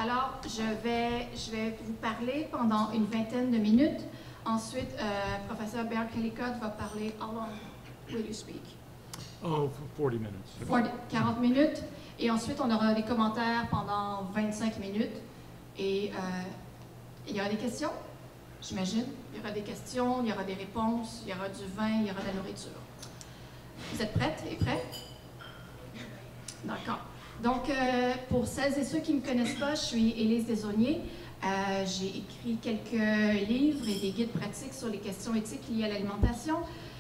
Alors, je vais vous parler pendant une vingtaine de minutes. Ensuite, professeur Baird Callicotte va parler. How long will you speak? Oh, 40 minutes. 40 minutes. Et ensuite, on aura des commentaires pendant 25 minutes. Et il y aura des questions, j'imagine. Il y aura des questions, il y aura des réponses, il y aura du vin, il y aura de la nourriture. Vous êtes prêtes et prêts? D'accord. Donc, pour celles et ceux qui ne me connaissent pas, je suis Élise Desaulniers. J'ai écrit quelques livres et des guides pratiques sur les questions éthiques liées à l'alimentation.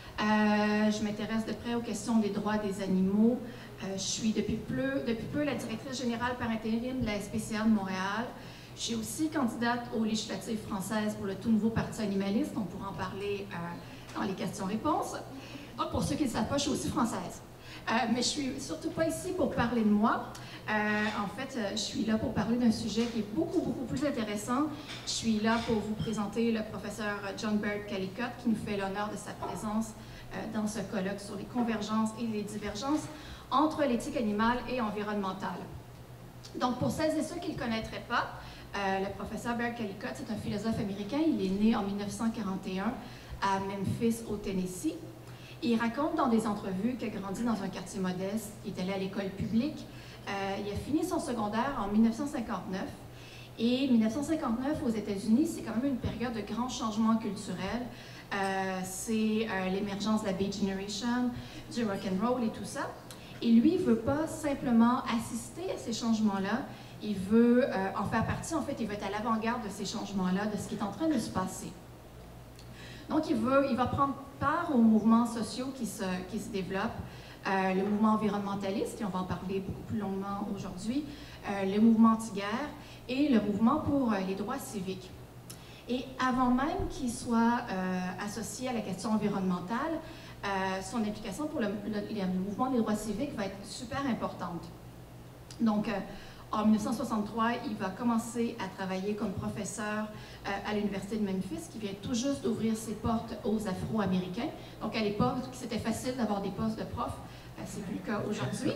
Je m'intéresse de près aux questions des droits des animaux. Je suis depuis peu la directrice générale par intérim de la SPCA de Montréal. Je suis aussi candidate aux législatives françaises pour le tout nouveau Parti animaliste. On pourra en parler dans les questions-réponses. Donc, pour ceux qui ne le savent pas, je suis aussi française. Mais je ne suis surtout pas ici pour parler de moi. En fait, je suis là pour parler d'un sujet qui est beaucoup plus intéressant. Je suis là pour vous présenter le professeur John Baird Callicotte qui nous fait l'honneur de sa présence dans ce colloque sur les convergences et les divergences entre l'éthique animale et environnementale. Donc, pour celles et ceux qui ne le connaîtraient pas, le professeur Baird Callicotte, c'est un philosophe américain. Il est né en 1941 à Memphis, au Tennessee. Il raconte dans des entrevues qu'il a grandi dans un quartier modeste, il est allé à l'école publique. Il a fini son secondaire en 1959. Et 1959 aux États-Unis, c'est quand même une période de grands changements culturels. C'est l'émergence de la Beat Generation, du rock and roll et tout ça. Et lui, il ne veut pas simplement assister à ces changements-là, il veut en faire partie. En fait, il veut être à l'avant-garde de ces changements-là, de ce qui est en train de se passer. Donc, il va prendre part aux mouvements sociaux qui se développent, le mouvement environnementaliste, et on va en parler beaucoup plus longuement aujourd'hui, le mouvement anti-guerre et le mouvement pour les droits civiques. Et avant même qu'il soit associé à la question environnementale, son implication pour le mouvement des droits civiques va être super importante. Donc, en 1963, il va commencer à travailler comme professeur à l'Université de Memphis, qui vient tout juste d'ouvrir ses portes aux Afro-Américains. Donc, à l'époque, c'était facile d'avoir des postes de prof. C'est plus le cas aujourd'hui.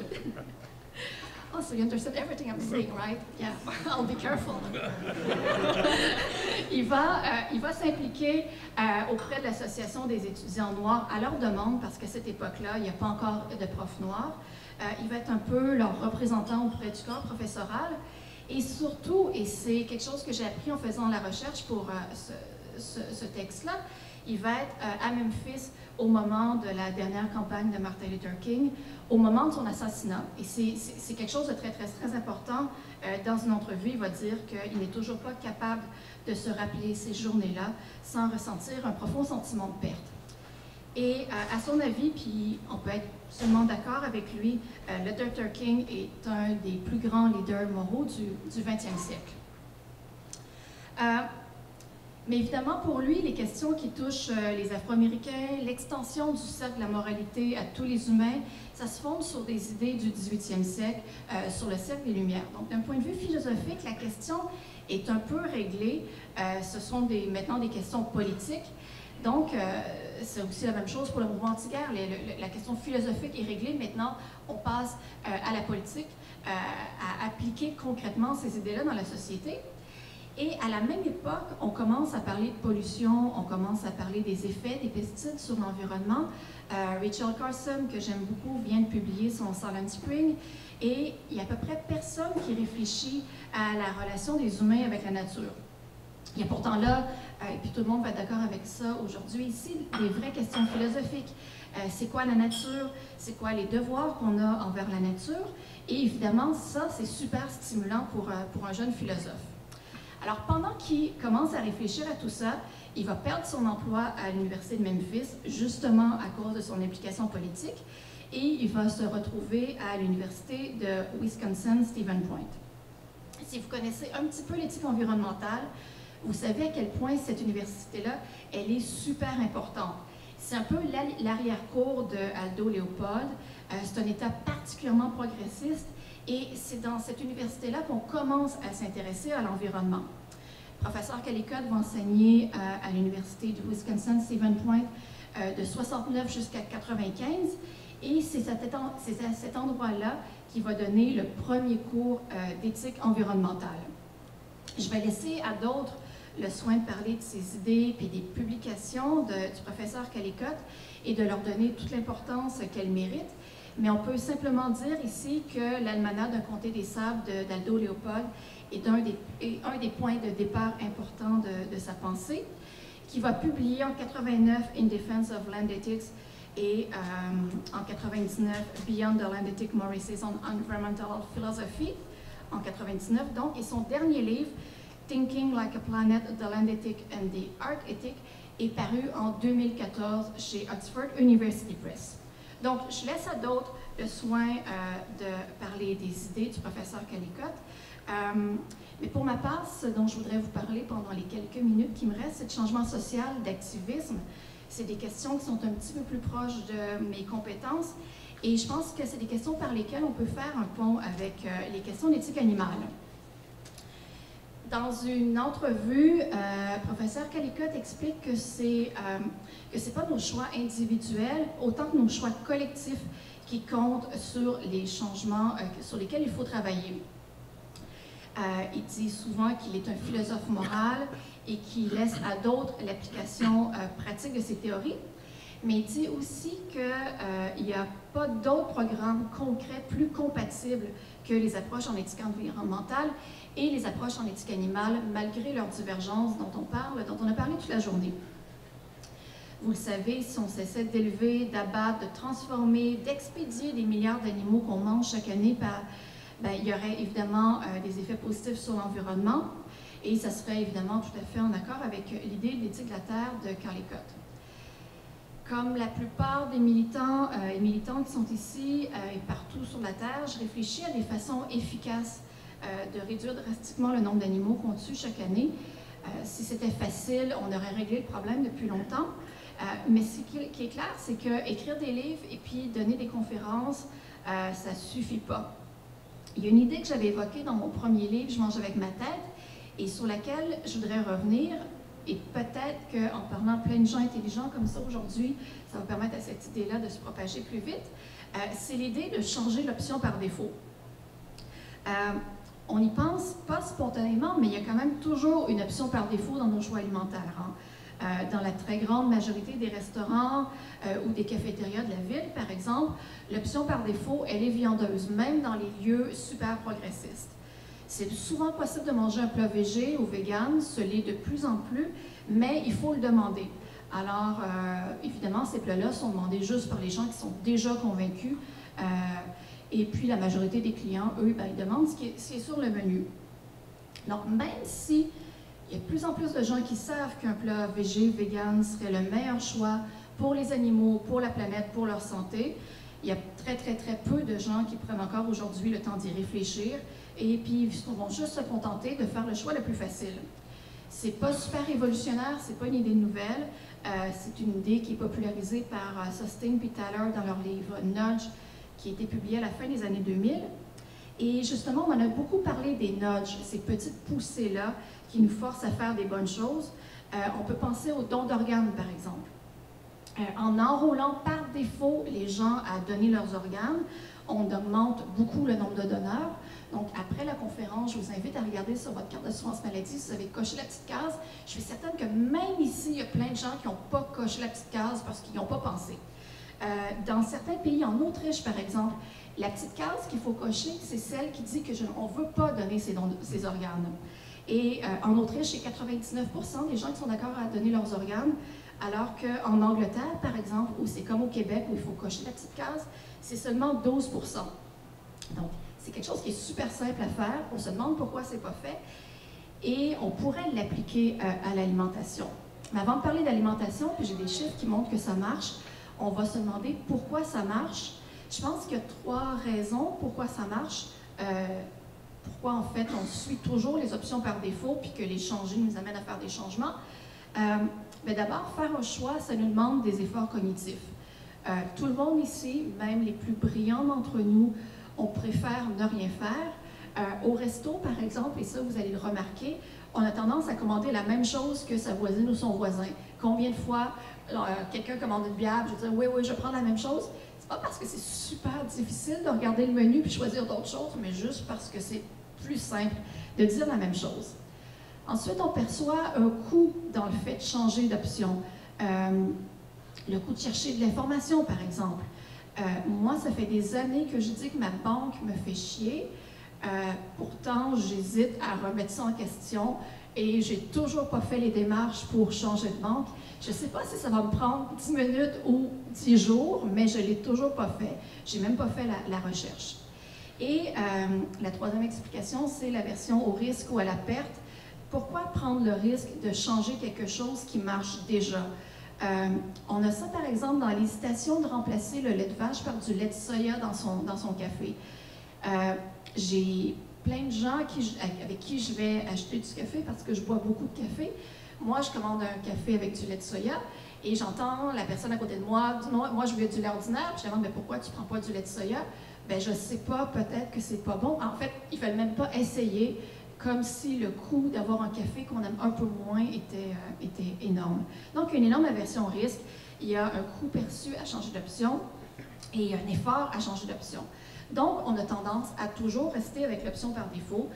Oh, so you understand everything I'm saying, right? Yeah, I'll be careful. Il va s'impliquer auprès de l'Association des étudiants noirs à leur demande, parce qu'à cette époque-là, il n'y a pas encore de profs noirs. Il va être un peu leur représentant auprès du corps professoral. Et surtout, et c'est quelque chose que j'ai appris en faisant la recherche pour ce texte-là, il va être à Memphis au moment de la dernière campagne de Martin Luther King, au moment de son assassinat. Et c'est quelque chose de très important. Dans une entrevue, il va dire qu'il n'est toujours pas capable de se rappeler ces journées-là sans ressentir un profond sentiment de perte. Et à son avis, puis on peut être seulement d'accord avec lui, le Dr. King est un des plus grands leaders moraux du 20e siècle. Mais évidemment, pour lui, les questions qui touchent les Afro-Américains, l'extension du cercle de la moralité à tous les humains, ça se fonde sur des idées du 18e siècle, sur le cercle des Lumières. Donc, d'un point de vue philosophique, la question est un peu réglée. Ce sont maintenant des questions politiques. Donc, c'est aussi la même chose pour le mouvement anti-guerre. La question philosophique est réglée. Maintenant, on passe à la politique, à appliquer concrètement ces idées-là dans la société. Et à la même époque, on commence à parler de pollution, on commence à parler des effets des pesticides sur l'environnement. Rachel Carson, que j'aime beaucoup, vient de publier son Silent Spring. Et il y a à peu près personne qui réfléchit à la relation des humains avec la nature. Il y a pourtant là, et puis tout le monde va être d'accord avec ça aujourd'hui ici, des vraies questions philosophiques. C'est quoi la nature? C'est quoi les devoirs qu'on a envers la nature? Et évidemment, ça, c'est super stimulant pour un jeune philosophe. Alors, pendant qu'il commence à réfléchir à tout ça, il va perdre son emploi à l'Université de Memphis, justement à cause de son implication politique, et il va se retrouver à l'Université de Wisconsin-Stevens Point. Si vous connaissez un petit peu l'éthique environnementale, vous savez à quel point cette université-là, elle est super importante. C'est un peu l'arrière-cour de Aldo Leopold. C'est un État particulièrement progressiste et c'est dans cette université-là qu'on commence à s'intéresser à l'environnement. Le professeur Callicotte va enseigner à l'université du Wisconsin-Stevens Point de 69 jusqu'à 95 et c'est à cet endroit-là qu'il va donner le premier cours d'éthique environnementale. Je vais laisser à d'autres le soin de parler de ces idées puis des publications du professeur Calicotte et de leur donner toute l'importance qu'elles méritent. Mais on peut simplement dire ici que l'Almanach d'un comté des Sables d'Aldo Léopold est un des points de départ importants de sa pensée, qui va publier en 89 In Defense of Land Ethics et en 99 Beyond the Land Ethics Morrises on Environmental Philosophy, en 99 donc, et son dernier livre, Thinking Like a Planet, The Land Ethic and the Art Ethic, est paru en 2014 chez Oxford University Press. Donc, je laisse à d'autres le soin de parler des idées du professeur Calicotte. Mais pour ma part, ce dont je voudrais vous parler pendant les quelques minutes qui me restent, c'est de changement social, d'activisme. C'est des questions qui sont un petit peu plus proches de mes compétences. Et je pense que c'est des questions par lesquelles on peut faire un pont avec les questions d'éthique animale. Dans une entrevue, professeur Calicotte explique que c'est pas nos choix individuels, autant que nos choix collectifs qui comptent sur les changements sur lesquels il faut travailler. Il dit souvent qu'il est un philosophe moral et qu'il laisse à d'autres l'application pratique de ses théories, mais il dit aussi qu'il n'y a pas d'autres programmes concrets plus compatibles que les approches en éthique environnementale et les approches en éthique animale, malgré leurs divergences dont on a parlé toute la journée. Vous le savez, si on cessait d'élever, d'abattre, de transformer, d'expédier des milliards d'animaux qu'on mange chaque année, il y aurait évidemment des effets positifs sur l'environnement et ça serait évidemment tout à fait en accord avec l'idée de l'éthique de la Terre de Calicotte. Comme la plupart des militants et militantes qui sont ici et partout sur la Terre, je réfléchis à des façons efficaces de réduire drastiquement le nombre d'animaux qu'on tue chaque année. Si c'était facile, on aurait réglé le problème depuis longtemps. Mais ce qui est clair, c'est qu'écrire des livres et puis donner des conférences, ça ne suffit pas. Il y a une idée que j'avais évoquée dans mon premier livre, Je mange avec ma tête, et sur laquelle je voudrais revenir. Et peut-être qu'en parlant à plein de gens intelligents comme ça aujourd'hui, ça va permettre à cette idée-là de se propager plus vite. C'est l'idée de changer l'option par défaut. On n'y pense pas spontanément, mais il y a quand même toujours une option par défaut dans nos choix alimentaires. Dans la très grande majorité des restaurants ou des cafétérias de la ville, par exemple, l'option par défaut, elle est viandeuse, même dans les lieux super progressistes. C'est souvent possible de manger un plat végé ou vegan, ce l'est de plus en plus, mais il faut le demander. Alors, évidemment, ces plats-là sont demandés juste par les gens qui sont déjà convaincus, et puis la majorité des clients, eux, ils demandent ce qui est sur le menu. Donc, même si il y a de plus en plus de gens qui savent qu'un plat végé, vegan serait le meilleur choix pour les animaux, pour la planète, pour leur santé, il y a très, très, très peu de gens qui prennent encore aujourd'hui le temps d'y réfléchir et puis ils vont juste se contenter de faire le choix le plus facile. C'est pas super révolutionnaire, c'est pas une idée nouvelle, c'est une idée qui est popularisée par Sustain et Thaler dans leur livre Nudge, qui a été publié à la fin des années 2000. Et justement, on en a beaucoup parlé des nudges, ces petites poussées-là qui nous forcent à faire des bonnes choses. On peut penser aux dons d'organes, par exemple. En enrôlant par défaut les gens à donner leurs organes, on augmente beaucoup le nombre de donneurs. Donc, après la conférence, je vous invite à regarder sur votre carte d'assurance maladie si vous avez coché la petite case. Je suis certaine que même ici, il y a plein de gens qui n'ont pas coché la petite case parce qu'ils n'y ont pas pensé. Dans certains pays, en Autriche, par exemple, la petite case qu'il faut cocher, c'est celle qui dit qu'on ne veut pas donner ces organes. Et en Autriche, c'est 99% des gens qui sont d'accord à donner leurs organes, alors qu'en Angleterre, par exemple, où c'est comme au Québec, où il faut cocher la petite case, c'est seulement 12%. Donc, c'est quelque chose qui est super simple à faire. On se demande pourquoi c'est pas fait. Et on pourrait l'appliquer à l'alimentation. Mais avant de parler d'alimentation, puis j'ai des chiffres qui montrent que ça marche, on va se demander pourquoi ça marche. Je pense qu'il y a 3 raisons pourquoi ça marche. Pourquoi, en fait, on suit toujours les options par défaut puis que les changer nous amène à faire des changements. Mais d'abord, faire un choix, ça nous demande des efforts cognitifs. Tout le monde ici, même les plus brillants d'entre nous, on préfère ne rien faire. Au resto, par exemple, et ça, vous allez le remarquer, on a tendance à commander la même chose que sa voisine ou son voisin. Combien de fois quelqu'un commande une bière, je dis « oui, je prends la même chose ». C'est pas parce que c'est super difficile de regarder le menu puis choisir d'autres choses, mais juste parce que c'est plus simple de dire la même chose. Ensuite, on perçoit un coût dans le fait de changer d'option. Le coût de chercher de l'information, par exemple. Moi, ça fait des années que je dis que ma banque me fait chier. Pourtant, j'hésite à remettre ça en question et j'ai toujours pas fait les démarches pour changer de banque. Je ne sais pas si ça va me prendre 10 minutes ou 10 jours, mais je ne l'ai toujours pas fait. Je n'ai même pas fait la recherche. Et la troisième explication, c'est l'aversion au risque ou à la perte. Pourquoi prendre le risque de changer quelque chose qui marche déjà? On a ça, par exemple, dans l'hésitation de remplacer le lait de vache par du lait de soya dans son café. J'ai plein de gens avec qui je vais acheter du café parce que je bois beaucoup de café. Moi, je commande un café avec du lait de soya et j'entends la personne à côté de moi dire « Non, moi, je veux du lait ordinaire. » Puis je demande « Mais pourquoi tu ne prends pas du lait de soya? » Ben, je ne sais pas, peut-être que c'est pas bon. En fait, il ne fallait même pas essayer, comme si le coût d'avoir un café qu'on aime un peu moins était énorme. Donc, une énorme aversion au risque. Il y a un coût perçu à changer d'option et un effort à changer d'option. Donc, on a tendance à toujours rester avec l'option par défaut.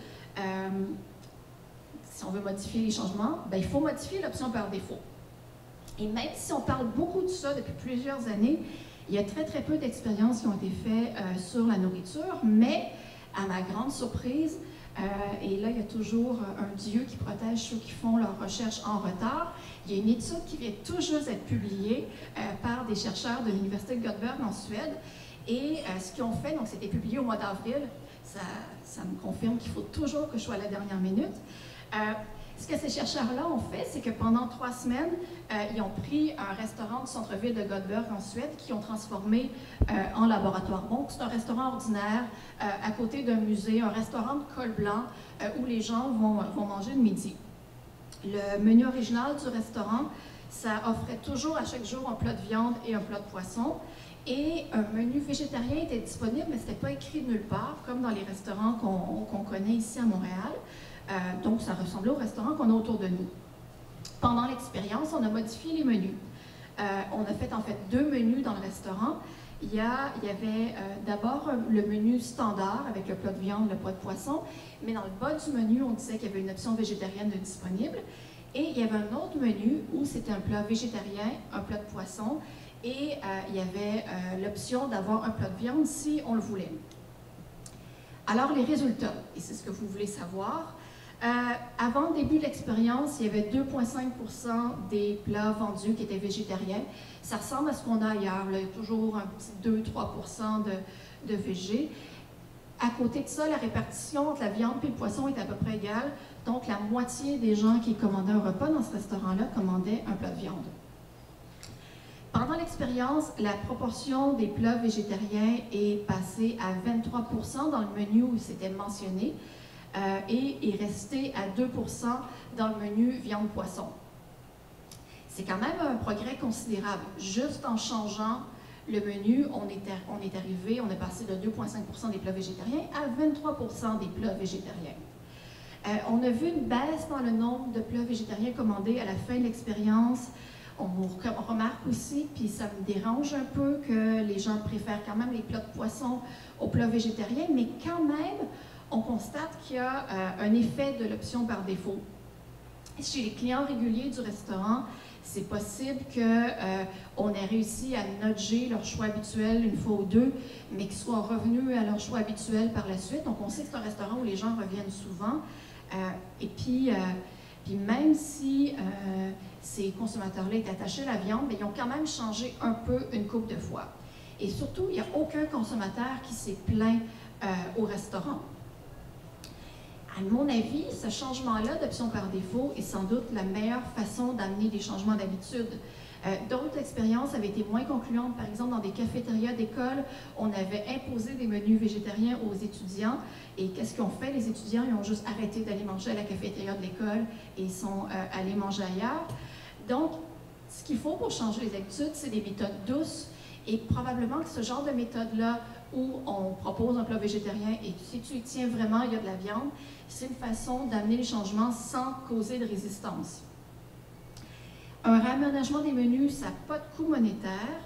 Si on veut modifier les changements, ben, il faut modifier l'option par défaut. Et même si on parle beaucoup de ça depuis plusieurs années, il y a très, très peu d'expériences qui ont été faites sur la nourriture, mais à ma grande surprise, et là, il y a toujours un Dieu qui protège ceux qui font leurs recherches en retard. Il y a une étude qui vient tout juste d'être publiée par des chercheurs de l'Université de Göteborg en Suède. Et ce qu'ils ont fait, donc c'était publié au mois d'avril, ça me confirme qu'il faut toujours que je sois à la dernière minute. Ce que ces chercheurs-là ont fait, c'est que pendant 3 semaines, ils ont pris un restaurant du centre-ville de Göteborg en Suède qu'ils ont transformé en laboratoire. Donc, c'est un restaurant ordinaire à côté d'un musée, un restaurant de col blanc où les gens vont manger le midi. Le menu original du restaurant, ça offrait toujours à chaque jour un plat de viande et un plat de poisson. Et un menu végétarien était disponible, mais ce n'était pas écrit nulle part, comme dans les restaurants qu'on connaît ici à Montréal. Donc, ça ressemblait au restaurant qu'on a autour de nous. Pendant l'expérience, on a modifié les menus. On a fait en fait 2 menus dans le restaurant. Il y avait d'abord le menu standard avec le plat de viande, le plat de poisson, mais dans le bas du menu, on disait qu'il y avait une option végétarienne disponible. Et il y avait un autre menu où c'était un plat végétarien, un plat de poisson, et il y avait l'option d'avoir un plat de viande si on le voulait. Alors, les résultats, et c'est ce que vous voulez savoir. Avant le début de l'expérience, il y avait 2,5% des plats vendus qui étaient végétariens. Ça ressemble à ce qu'on a ailleurs, là. Il y a toujours un petit 2-3% de végé. À côté de ça, la répartition entre la viande et le poisson est à peu près égale. Donc, la moitié des gens qui commandaient un repas dans ce restaurant-là commandaient un plat de viande. Pendant l'expérience, la proportion des plats végétariens est passée à 23% dans le menu où c'était mentionné et est restée à 2% dans le menu viande-poisson. C'est quand même un progrès considérable. Juste en changeant le menu, on est passé de 2,5% des plats végétariens à 23% des plats végétariens. On a vu une baisse dans le nombre de plats végétariens commandés à la fin de l'expérience. On remarque aussi, puis ça me dérange un peu, que les gens préfèrent quand même les plats de poisson aux plats végétariens, mais quand même, on constate qu'il y a un effet de l'option par défaut. Chez les clients réguliers du restaurant, c'est possible qu'on ait réussi à nudger leur choix habituel une fois ou deux, mais qu'ils soient revenus à leur choix habituel par la suite. Donc, on sait que c'est un restaurant où les gens reviennent souvent. Et puis même si ces consommateurs-là étaient attachés à la viande, mais ils ont quand même changé un peu une couple de fois. Et surtout, il n'y a aucun consommateur qui s'est plaint au restaurant. À mon avis, ce changement-là d'option par défaut est sans doute la meilleure façon d'amener des changements d'habitude. D'autres expériences avaient été moins concluantes. Par exemple, dans des cafétérias d'école, on avait imposé des menus végétariens aux étudiants. Et qu'est-ce qu'ils ont fait? Les étudiants, ils ont juste arrêté d'aller manger à la cafétéria de l'école et ils sont allés manger ailleurs. Donc, ce qu'il faut pour changer les habitudes, c'est des méthodes douces. Et probablement que ce genre de méthode-là, où on propose un plat végétarien et si tu y tiens vraiment, il y a de la viande, c'est une façon d'amener les changements sans causer de résistance. Un réaménagement des menus, ça n'a pas de coût monétaire,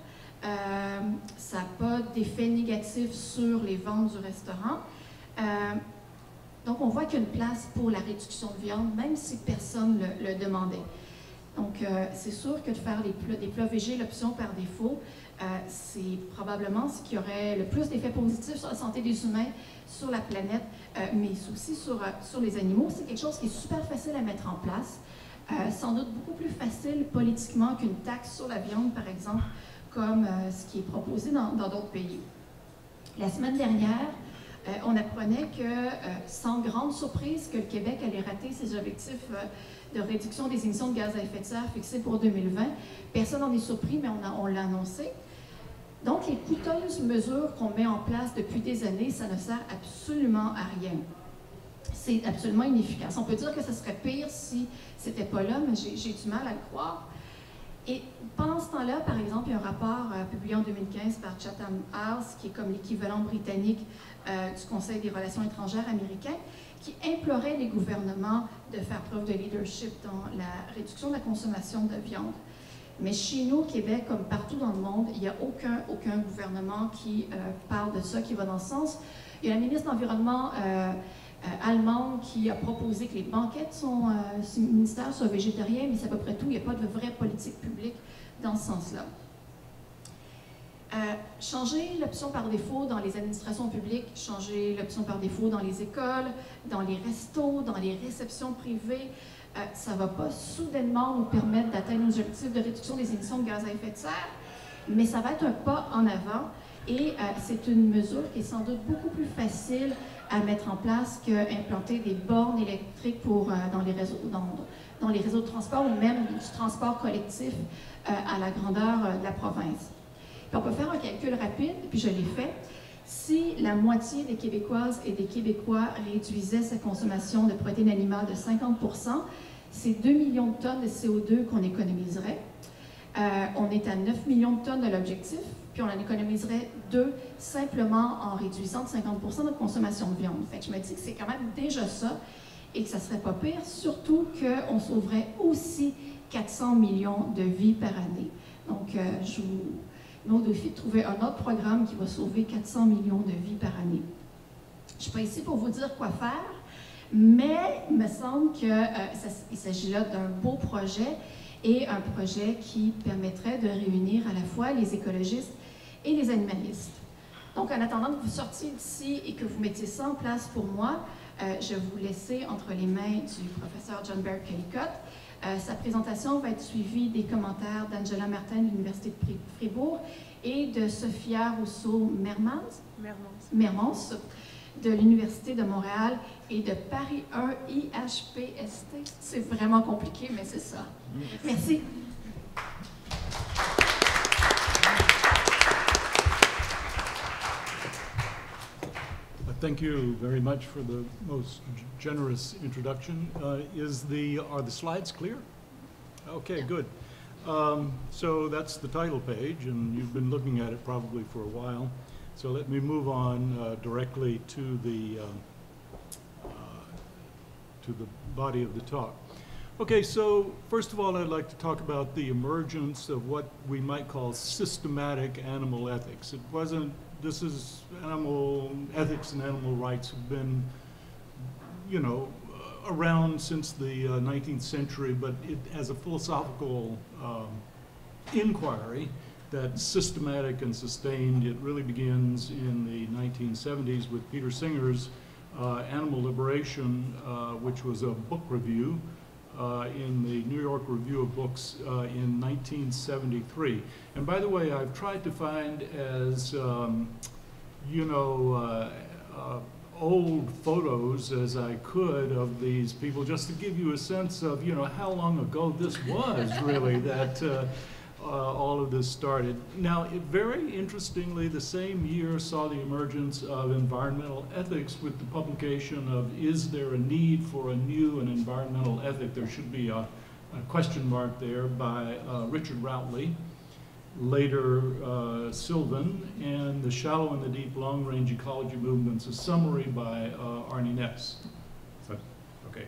ça n'a pas d'effet négatif sur les ventes du restaurant. Donc, on voit qu'il y a une place pour la réduction de viande, même si personne ne le demandait. Donc, c'est sûr que de faire des plats végés, l'option par défaut, c'est probablement ce qui aurait le plus d'effets positifs sur la santé des humains, sur la planète, mais aussi sur les animaux. C'est quelque chose qui est super facile à mettre en place, sans doute beaucoup plus facile politiquement qu'une taxe sur la viande, par exemple, comme ce qui est proposé dans d'autres pays. La semaine dernière, on apprenait que, sans grande surprise, que le Québec allait rater ses objectifs de réduction des émissions de gaz à effet de serre fixés pour 2020. Personne n'en est surpris, mais on l'a annoncé. Donc, les coûteuses mesures qu'on met en place depuis des années, ça ne sert absolument à rien. C'est absolument inefficace. On peut dire que ce serait pire si c'était pas là, mais j'ai du mal à le croire. Et pendant ce temps-là, par exemple, il y a un rapport publié en 2015 par Chatham House, qui est comme l'équivalent britannique du Conseil des relations étrangères américain, qui implorait les gouvernements de faire preuve de leadership dans la réduction de la consommation de viande. Mais chez nous, au Québec, comme partout dans le monde, il n'y a aucun gouvernement qui parle de ça, qui va dans ce sens. Il y a la ministre de l'Environnement allemande qui a proposé que les banquettes de son ministère soient végétariens, mais c'est à peu près tout. Il n'y a pas de vraie politique publique dans ce sens-là. Changer l'option par défaut dans les administrations publiques, changer l'option par défaut dans les écoles, dans les restos, dans les réceptions privées, ça ne va pas soudainement nous permettre d'atteindre nos objectifs de réduction des émissions de gaz à effet de serre, mais ça va être un pas en avant et c'est une mesure qui est sans doute beaucoup plus facile à mettre en place qu'implanter des bornes électriques dans les réseaux de transport ou même du transport collectif à la grandeur de la province. Puis on peut faire un calcul rapide, puis je l'ai fait. Si la moitié des Québécoises et des Québécois réduisaient sa consommation de protéines animales de 50 %, c'est 2 millions de tonnes de CO2 qu'on économiserait. On est à 9 millions de tonnes de l'objectif, puis on en économiserait 2 simplement en réduisant de 50 % notre consommation de viande. Fait que je me dis que c'est quand même déjà ça et que ça serait pas pire, surtout qu'on sauverait aussi 400 millions de vies par année. Donc, je vous mets au défi de trouver un autre programme qui va sauver 400 millions de vies par année. Je ne suis pas ici pour vous dire quoi faire, mais il me semble qu'il s'agit là d'un beau projet et un projet qui permettrait de réunir à la fois les écologistes et les animalistes. Donc, en attendant que vous sortiez d'ici et que vous mettiez ça en place pour moi, je vais vous laisser entre les mains du professeur John Baird-Callicotte. Sa présentation va être suivie des commentaires d'Angela Martin de l'Université de Fribourg et de Sophia Rousseau-Mermans de l'Université de Montréal et de Paris 1 IHPST. C'est vraiment compliqué, mais c'est ça. Merci. Thank you very much for the most generous introduction. Are the slides clear? Okay, good. So that's the title page, and you've been looking at it probably for a while. So let me move on directly to the body of the talk. Okay, so first of all, I'd like to talk about the emergence of what we might call systematic animal ethics. This is animal ethics and animal rights have been, around since the 19th century, but as a philosophical inquiry that's systematic and sustained, it really begins in the 1970s with Peter Singer's Animal Liberation, which was a book review in the New York Review of Books in 1973. And by the way, I've tried to find as, old photos as I could of these people, just to give you a sense of, how long ago this was really that all of this started. Now, very interestingly, the same year saw the emergence of environmental ethics with the publication of Is There a Need for a New and Environmental Ethic? There should be a question mark there by Richard Routley, later Sylvan, and The Shallow and the Deep Long-Range Ecology Movements, a summary by Arnie Ness. Okay.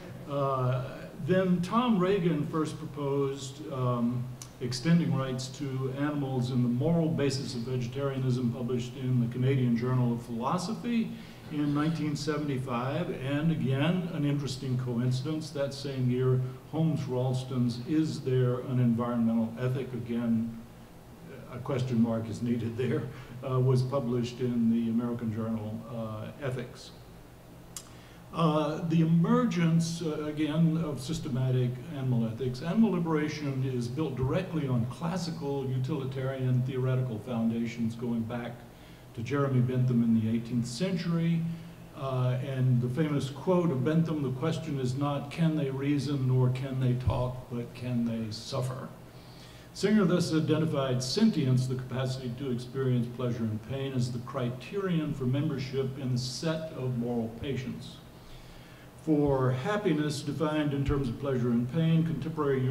Then Tom Reagan first proposed extending rights to animals in the Moral Basis of Vegetarianism, published in the Canadian Journal of Philosophy in 1975, and again, an interesting coincidence, that same year, Holmes Ralston's Is There an Environmental Ethic? Again, a question mark is needed there, was published in the American Journal Ethics. The emergence, again, of systematic animal ethics. Animal liberation is built directly on classical utilitarian theoretical foundations going back to Jeremy Bentham in the 18th century. And the famous quote of Bentham, the question is not can they reason nor can they talk, but can they suffer? Singer thus identified sentience, the capacity to experience pleasure and pain, as the criterion for membership in the set of moral patience. For happiness, defined in terms of pleasure and pain, contemporary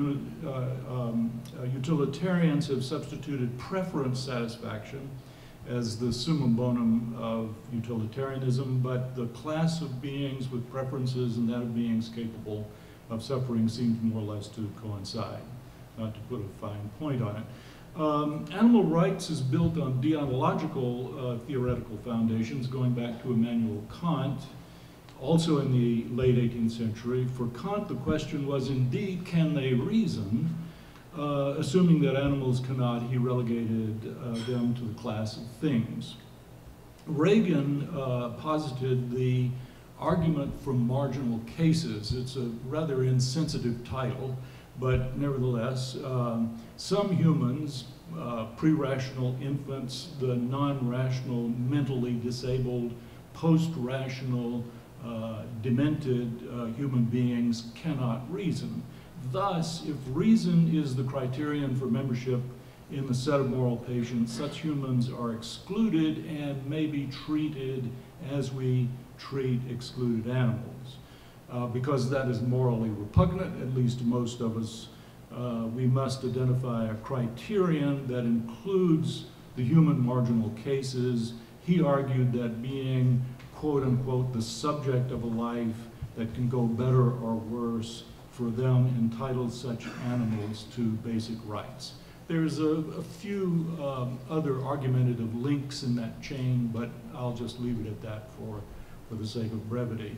utilitarians have substituted preference satisfaction as the summum bonum of utilitarianism, but the class of beings with preferences and that of beings capable of suffering seems more or less to coincide, not to put a fine point on it. Animal rights is built on deontological theoretical foundations going back to Immanuel Kant, also in the late 18th century. For Kant, the question was indeed, can they reason? Assuming that animals cannot, he relegated them to the class of things. Reagan posited the argument from marginal cases. It's a rather insensitive title, but nevertheless, some humans, pre-rational infants, the non-rational, mentally disabled, post-rational, demented human beings cannot reason. Thus, if reason is the criterion for membership in the set of moral patience, such humans are excluded and may be treated as we treat excluded animals. Because that is morally repugnant, at least to most of us, we must identify a criterion that includes the human marginal cases. He argued that being, quote unquote, the subject of a life that can go better or worse for them entitles such animals to basic rights. There's a few other argumentative links in that chain, but I'll just leave it at that for the sake of brevity.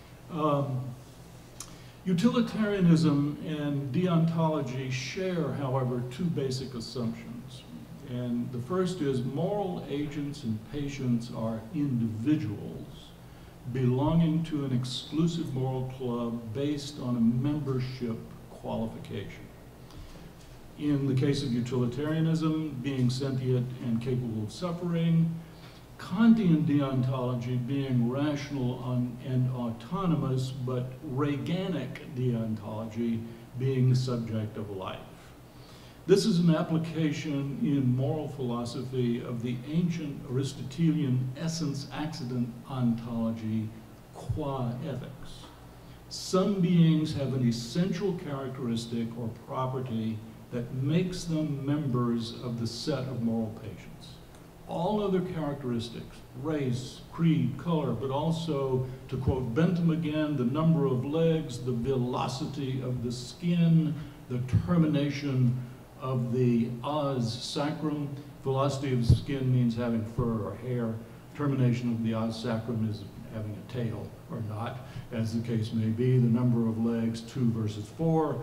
Utilitarianism and deontology share, however, two basic assumptions. And the first is moral agents and patients are individuals belonging to an exclusive moral club based on a membership qualification. In the case of utilitarianism, being sentient and capable of suffering, Kantian deontology being rational and autonomous, but Reaganic deontology being the subject of life. This is an application in moral philosophy of the ancient Aristotelian essence-accident ontology, qua ethics. Some beings have an essential characteristic or property that makes them members of the set of moral patience. All other characteristics, race, creed, color, but also, to quote Bentham again, the number of legs, the velocity of the skin, the termination of the os sacrum. Velocity of the skin means having fur or hair. Termination of the os sacrum is having a tail or not, as the case may be. The number of legs, 2 versus 4,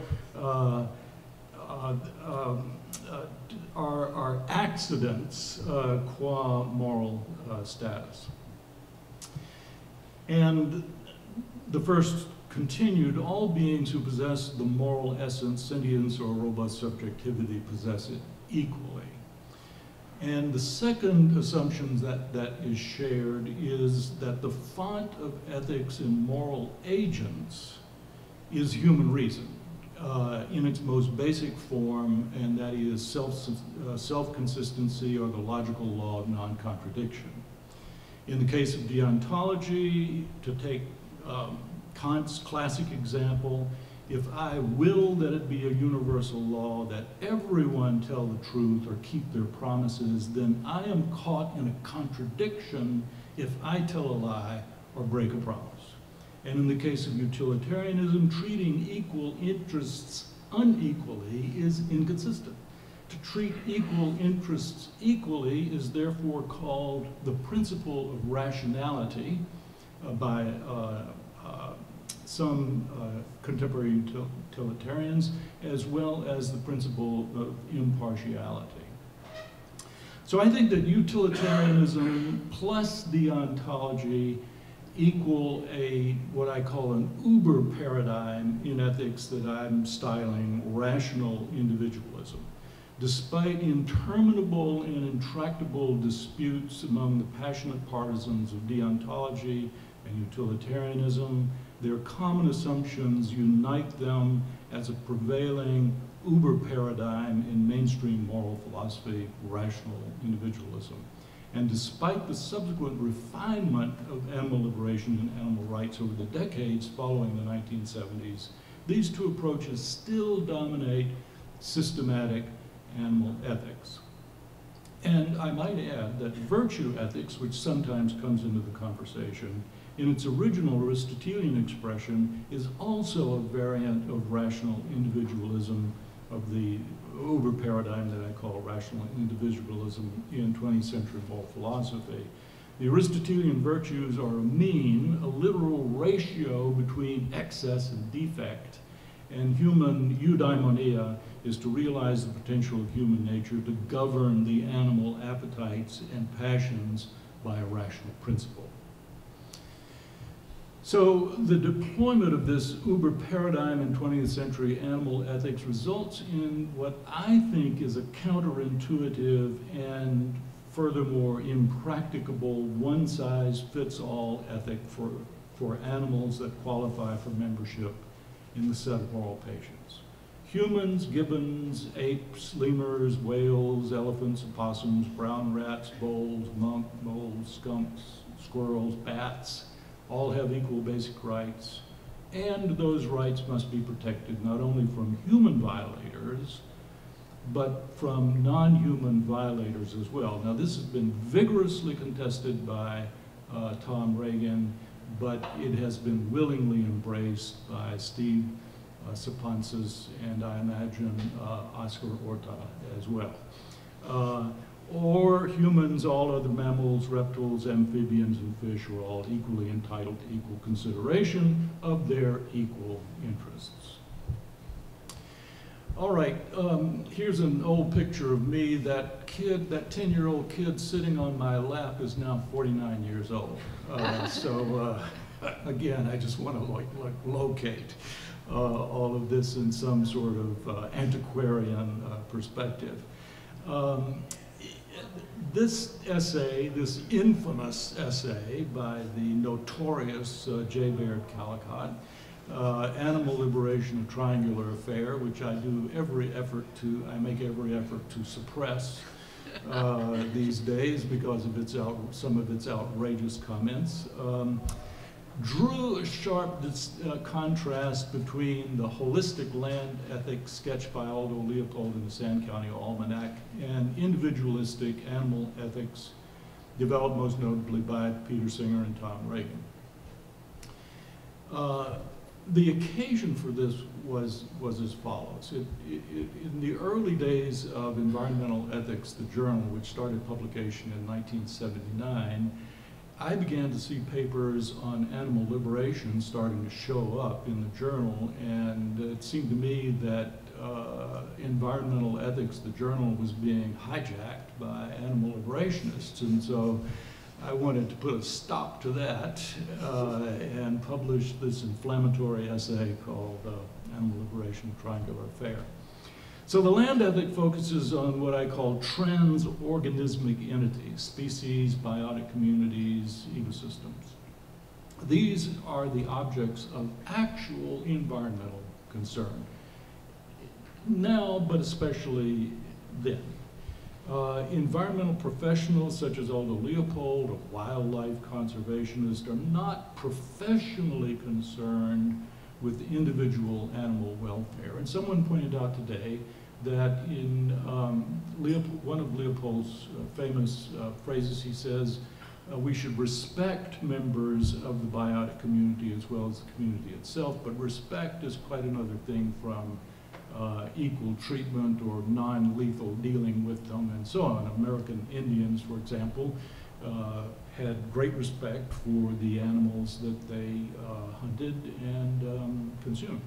are accidents qua moral status. And the first continued, all beings who possess the moral essence, sentience, or robust subjectivity possess it equally. And the second assumption that is shared is that the font of ethics in moral agents is human reason in its most basic form, and that is self-consistency or the logical law of non-contradiction. In the case of deontology, to take Kant's classic example, if I will that it be a universal law that everyone tell the truth or keep their promises, then I am caught in a contradiction if I tell a lie or break a promise. And in the case of utilitarianism, treating equal interests unequally is inconsistent. To treat equal interests equally is therefore called the principle of rationality by some contemporary utilitarians, as well as the principle of impartiality. So I think that utilitarianism plus deontology equal what I call an uber paradigm in ethics that I'm styling rational individualism. Despite interminable and intractable disputes among the passionate partisans of deontology and utilitarianism, their common assumptions unite them as a prevailing uber paradigm in mainstream moral philosophy, rational individualism. And despite the subsequent refinement of animal liberation and animal rights over the decades following the 1970s, these two approaches still dominate systematic animal ethics. And I might add that virtue ethics, which sometimes comes into the conversation, in its original Aristotelian expression, is also a variant of rational individualism, of the uber paradigm that I call rational individualism in 20th century moral philosophy. The Aristotelian virtues are a mean, a literal ratio between excess and defect, and human eudaimonia is to realize the potential of human nature to govern the animal appetites and passions by a rational principle. So the deployment of this uber paradigm in 20th century animal ethics results in what I think is a counterintuitive and furthermore impracticable one-size-fits-all ethic for animals that qualify for membership in the set of moral patients. Humans, gibbons, apes, lemurs, whales, elephants, opossums, brown rats, voles, moles, skunks, squirrels, bats, all have equal basic rights, and those rights must be protected not only from human violators, but from non-human violators as well. Now, this has been vigorously contested by Tom Regan, but it has been willingly embraced by Steve Sapantzis and I imagine Oscar Orta as well. Or humans, all other mammals, reptiles, amphibians, and fish are all equally entitled to equal consideration of their equal interests. All right, here's an old picture of me. That kid, that 10-year-old kid sitting on my lap is now 49 years old. Again, I just want to locate all of this in some sort of antiquarian perspective. This essay, this infamous essay by the notorious J. Baird Callicott, Animal Liberation, a Triangular Affair, which I make every effort to suppress these days because of some of its outrageous comments, drew a sharp contrast between the holistic land ethics sketched by Aldo Leopold in the Sand County Almanac and individualistic animal ethics developed most notably by Peter Singer and Tom Regan. The occasion for this was as follows. In the early days of environmental ethics, the journal, which started publication in 1979, I began to see papers on animal liberation starting to show up in the journal, and it seemed to me that environmental ethics, the journal, was being hijacked by animal liberationists, and so I wanted to put a stop to that and publish this inflammatory essay called Animal Liberation, a Triangular Affair. So the land ethic focuses on what I call trans-organismic entities, species, biotic communities, ecosystems. These are the objects of actual environmental concern, now, but especially then. Environmental professionals such as Aldo Leopold, a wildlife conservationist, are not professionally concerned with individual animal welfare. And someone pointed out today that in one of Leopold's famous phrases, he says, we should respect members of the biotic community as well as the community itself, but respect is quite another thing from equal treatment or non-lethal dealing with them and so on. American Indians, for example, had great respect for the animals that they hunted and consumed.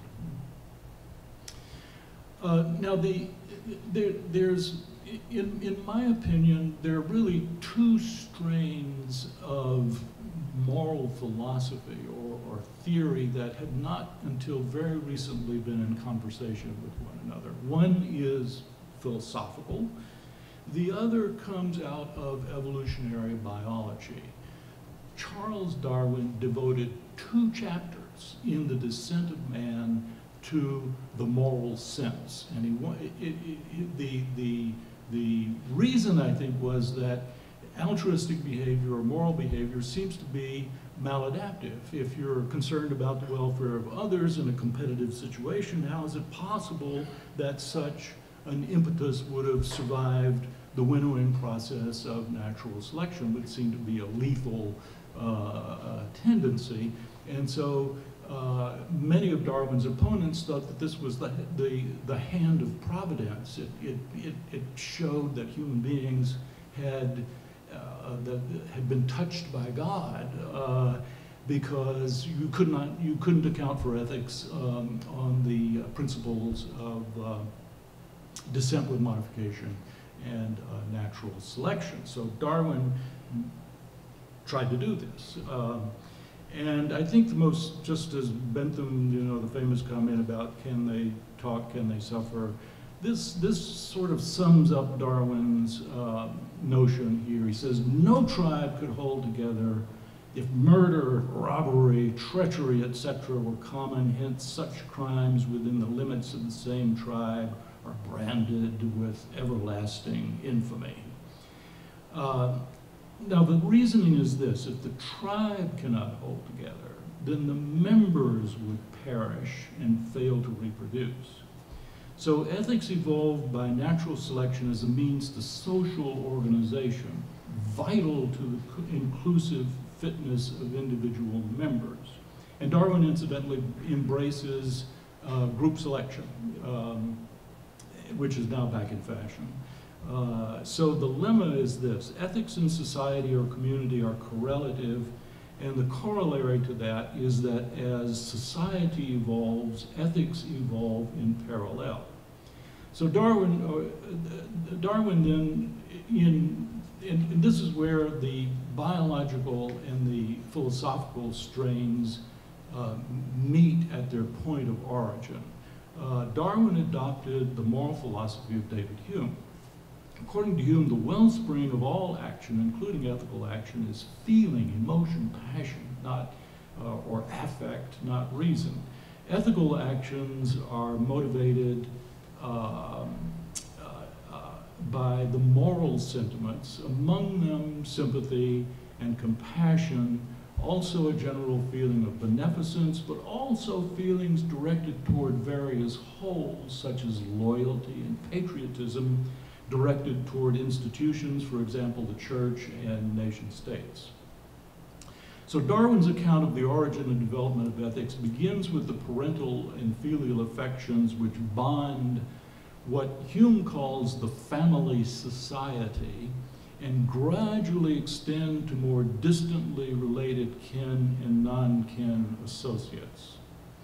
Now, there's, in my opinion, there are really two strains of moral philosophy or theory that had not until very recently been in conversation with one another. One is philosophical. The other comes out of evolutionary biology. Charles Darwin devoted 2 chapters in The Descent of Man to the moral sense, and the reason, I think, was that altruistic behavior or moral behavior seems to be maladaptive. If you're concerned about the welfare of others in a competitive situation, how is it possible that such an impetus would have survived the winnowing process of natural selection, which seemed to be a lethal tendency? And so many of Darwin's opponents thought that this was the hand of providence. It showed that human beings had been touched by God, because you couldn't account for ethics on the principles of descent with modification and natural selection. So Darwin tried to do this. And I think the most, just as Bentham, the famous comment about can they talk, can they suffer, this sort of sums up Darwin's notion here. He says, no tribe could hold together if murder, robbery, treachery, etc. were common, hence such crimes within the limits of the same tribe are branded with everlasting infamy. Now, the reasoning is this: if the tribe cannot hold together, then the members would perish and fail to reproduce. So ethics evolved by natural selection as a means to social organization, vital to the inclusive fitness of individual members. And Darwin, incidentally, embraces group selection, which is now back in fashion. So the lemma is this: ethics in society or community are correlative, and the corollary to that is that as society evolves, ethics evolve in parallel. So Darwin then, and this is where the biological and the philosophical strains meet at their point of origin. Darwin adopted the moral philosophy of David Hume. According to Hume, the wellspring of all action, including ethical action, is feeling, emotion, passion, or affect, not reason. Ethical actions are motivated by the moral sentiments, among them sympathy and compassion, also a general feeling of beneficence, but also feelings directed toward various wholes, such as loyalty and patriotism, directed toward institutions, for example, the church and nation states. So Darwin's account of the origin and development of ethics begins with the parental and filial affections which bond what Hume calls the family society and gradually extend to more distantly related kin and non-kin associates.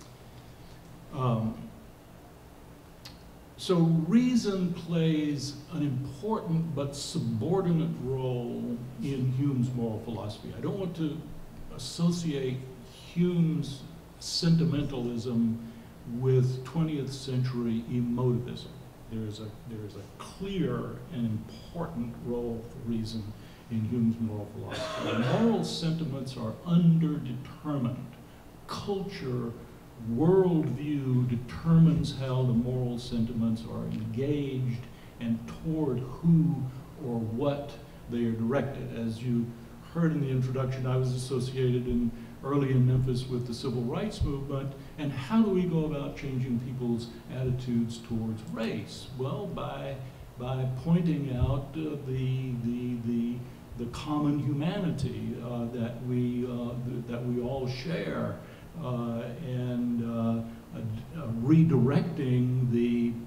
So reason plays an important but subordinate role in Hume's moral philosophy. I don't want to associate Hume's sentimentalism with 20th century emotivism. There is a clear and important role for reason in Hume's moral philosophy. Moral sentiments are underdetermined. Culture, worldview determines how the moral sentiments are engaged and toward who or what they are directed. As you heard in the introduction, I was associated early in Memphis with the civil rights movement. And how do we go about changing people's attitudes towards race? Well, by pointing out the common humanity that we all share, and redirecting the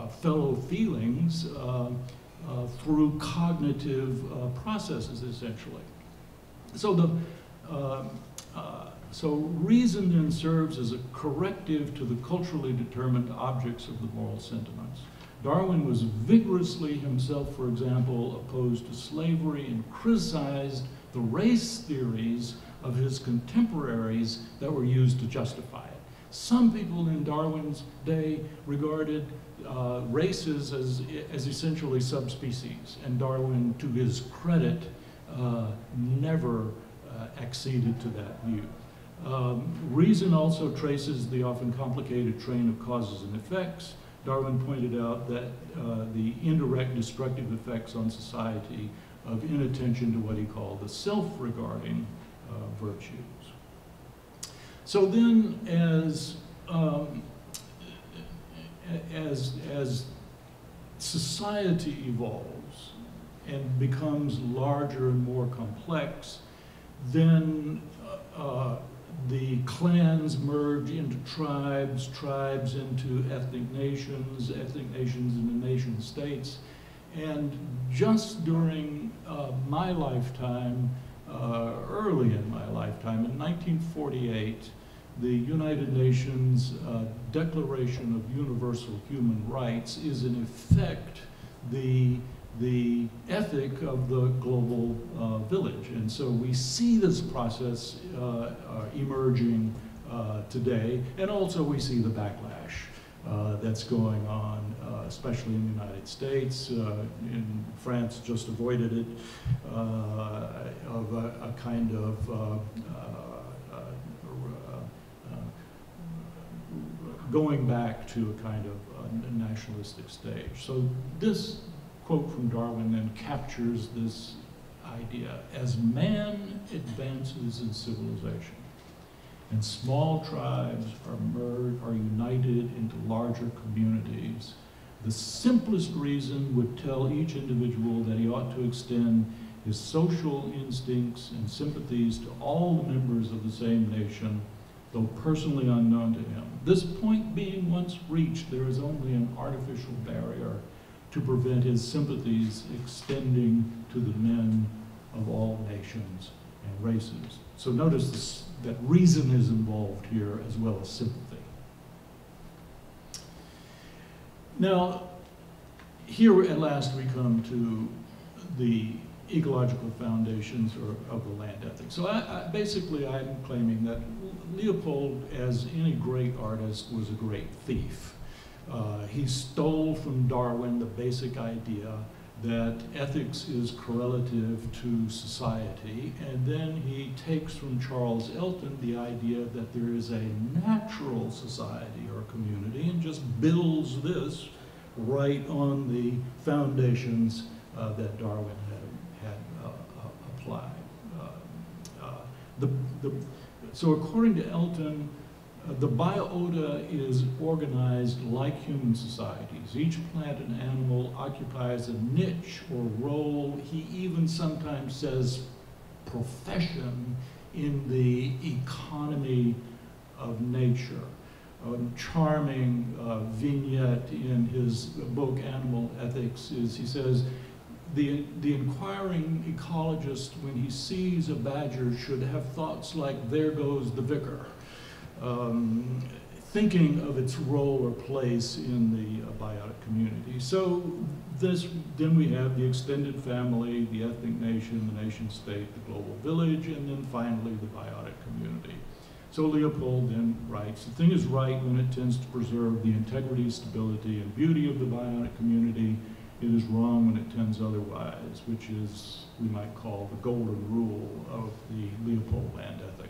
fellow feelings through cognitive processes, essentially. So so reason then serves as a corrective to the culturally determined objects of the moral sentiments. Darwin was vigorously himself, for example, opposed to slavery and criticized the race theories of his contemporaries that were used to justify it. Some people in Darwin's day regarded races as essentially subspecies, and Darwin, to his credit, never acceded to that view. Reason also traces the often complicated train of causes and effects. Darwin pointed out that the indirect destructive effects on society of inattention to what he called the self-regarding virtues. So then, as society evolves and becomes larger and more complex, then the clans merge into tribes, tribes into ethnic nations into nation states. And just during my lifetime, early in my lifetime, in 1948, the United Nations Declaration of Universal Human Rights is in effect the ethic of the global village. And so we see this process emerging today, and also we see the backlash that's going on, especially in the United States. In France, just avoided it, of a kind of going back to a kind of nationalistic stage. So this quote from Darwin then captures this idea. As man advances in civilization and small tribes are united into larger communities, the simplest reason would tell each individual that he ought to extend his social instincts and sympathies to all the members of the same nation, though personally unknown to him. This point being once reached, there is only an artificial barrier to prevent his sympathies extending to the men of all nations and races. So notice this, that reason is involved here as well as sympathy. Now, here at last we come to the ecological foundations of the land ethic. So basically I'm claiming that Leopold, as any great artist, was a great thief. He stole from Darwin the basic idea that ethics is correlative to society, and then he takes from Charles Elton the idea that there is a natural society or community and just builds this right on the foundations that Darwin had applied. So according to Elton, the biota is organized like human societies. Each plant and animal occupies a niche or role. He even sometimes says profession in the economy of nature. A charming vignette in his book Animal Ethics is, he says, the inquiring ecologist, when he sees a badger, should have thoughts like, there goes the vicar. Thinking of its role or place in the biotic community. So then we have the extended family, the ethnic nation, the nation state, the global village, and then finally the biotic community. So Leopold then writes, the thing is right when it tends to preserve the integrity, stability, and beauty of the biotic community. It is wrong when it tends otherwise, which is, we might call, the golden rule of the Leopold land ethic.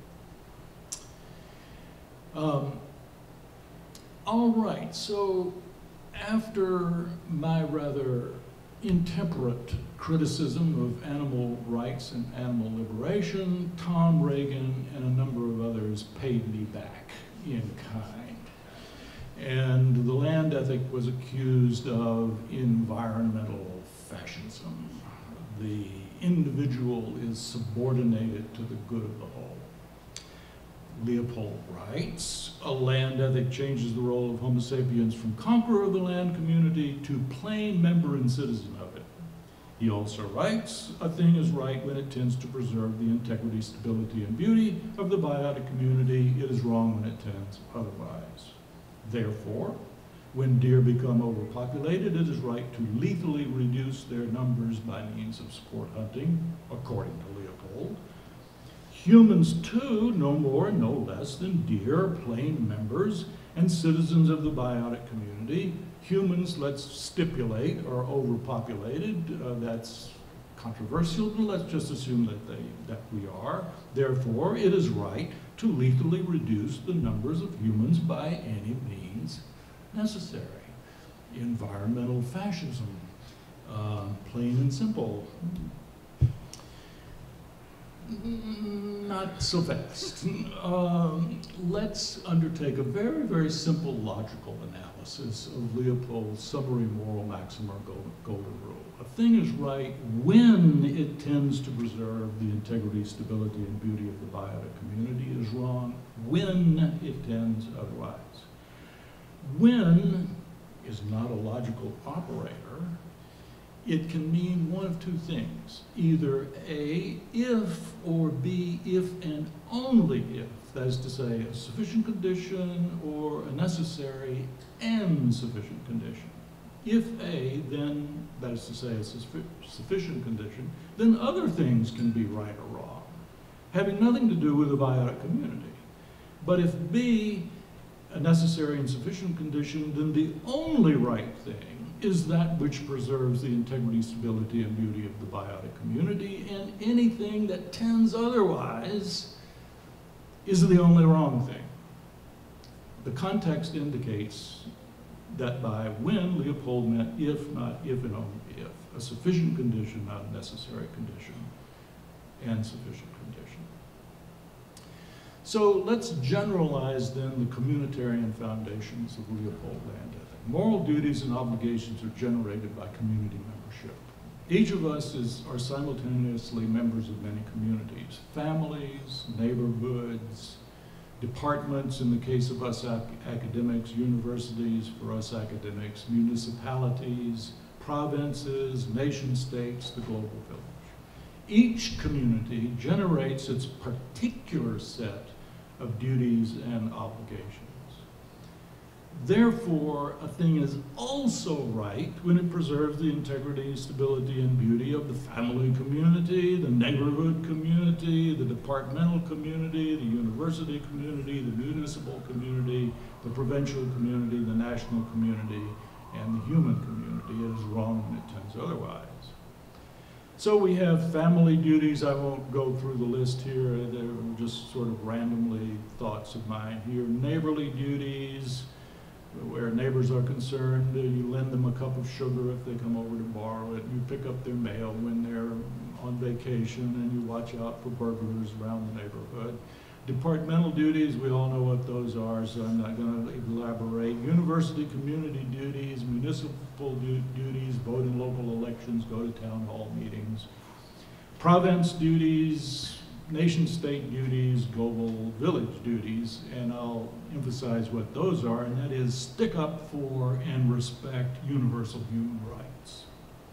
All right, so after my rather intemperate criticism of animal rights and animal liberation, Tom Reagan and a number of others paid me back in kind. And the land ethic was accused of environmental fascism. The individual is subordinated to the good of the whole. Leopold writes, a land ethic changes the role of Homo sapiens from conqueror of the land community to plain member and citizen of it. He also writes, a thing is right when it tends to preserve the integrity, stability, and beauty of the biotic community. It is wrong when it tends otherwise. Therefore, when deer become overpopulated, it is right to lethally reduce their numbers by means of sport hunting, according to Leopold. Humans, too, no more, no less than deer, plain members and citizens of the biotic community. Humans, let's stipulate, are overpopulated. That's controversial, but let's just assume that we are. Therefore, it is right to lethally reduce the numbers of humans by any means necessary. Environmental fascism, plain and simple. Not so fast. Let's undertake a very, very simple logical analysis of Leopold's summary moral maxim or golden rule. A thing is right when it tends to preserve the integrity, stability, and beauty of the biotic community. It is wrong when it tends otherwise. When is not a logical operator. It can mean one of two things, either A, if, or B, if and only if. That is to say, a sufficient condition or a necessary and sufficient condition. If A, then, that is to say, a sufficient condition, then other things can be right or wrong, having nothing to do with the biotic community. But if B, a necessary and sufficient condition, then the only right thing is that which preserves the integrity, stability, and beauty of the biotic community, and anything that tends otherwise is the only wrong thing. The context indicates that by when Leopold meant if, not if and only if, a sufficient condition, not a necessary condition, and sufficient condition. So let's generalize then the communitarian foundations of Leopold land ethic. Moral duties and obligations are generated by community membership. Each of us are simultaneously members of many communities, families, neighborhoods, departments in the case of us academics, universities for us academics, municipalities, provinces, nation states, the global village. Each community generates its particular set of duties and obligations. Therefore, a thing is also right when it preserves the integrity, stability, and beauty of the family community, the neighborhood community, the departmental community, the university community, the municipal community, the provincial community, the national community, and the human community. It is wrong when it tends otherwise. So we have family duties. I won't go through the list here. They're just sort of randomly thoughts of mine here. Neighborly duties, where neighbors are concerned, you lend them a cup of sugar if they come over to borrow it. You pick up their mail when they're on vacation, and you watch out for burglars around the neighborhood. Departmental duties, we all know what those are, so I'm not going to elaborate. University community duties, municipal duties, vote in local elections, go to town hall meetings. Province duties, nation-state duties, global village duties, and I'll emphasize what those are, and that is stick up for and respect universal human rights.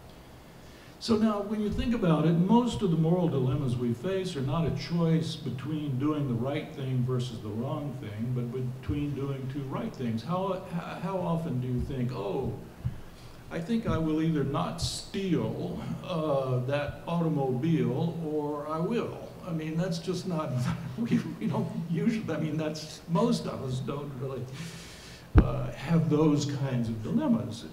So now, when you think about it, most of the moral dilemmas we face are not a choice between doing the right thing versus the wrong thing, but between doing two right things. How often do you think, oh, I think I will either not steal that automobile or I will? I mean, that's just not, we don't usually, I mean, most of us don't really have those kinds of dilemmas.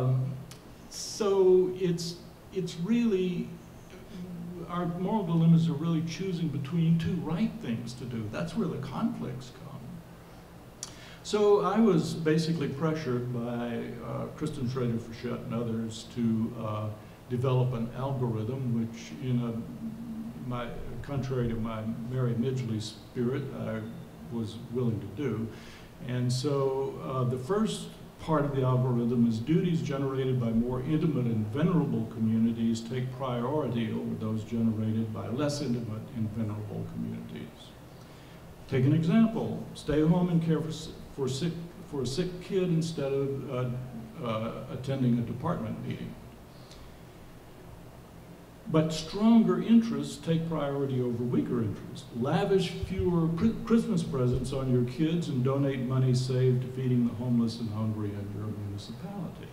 So it's really, our moral dilemmas are really choosing between two right things to do. That's where the conflicts come. So I was basically pressured by Kristen Schrader-Frechette and others to develop an algorithm, which contrary to my Mary Midgley spirit, I was willing to do. And so the first part of the algorithm is duties generated by more intimate and venerable communities take priority over those generated by less intimate and venerable communities. Take an example. Stay home and care for a sick kid instead of attending a department meeting. But stronger interests take priority over weaker interests. Lavish fewer Christmas presents on your kids and donate money saved to feeding the homeless and hungry in your municipality.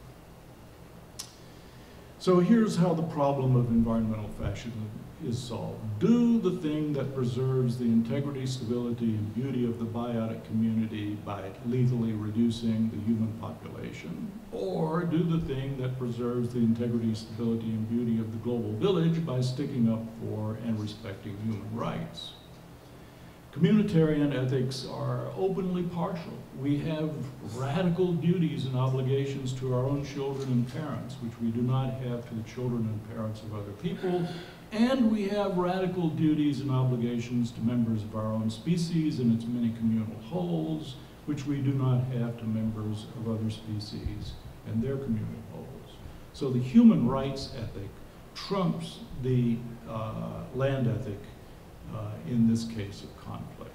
So here's how the problem of environmental fascism is solved. Do the thing that preserves the integrity, stability, and beauty of the biotic community by lethally reducing the human population, or do the thing that preserves the integrity, stability, and beauty of the global village by sticking up for and respecting human rights. Communitarian ethics are openly partial. We have radical duties and obligations to our own children and parents, which we do not have to the children and parents of other people. And we have radical duties and obligations to members of our own species and its many communal wholes, which we do not have to members of other species and their communal wholes. So the human rights ethic trumps the land ethic in this case of conflict.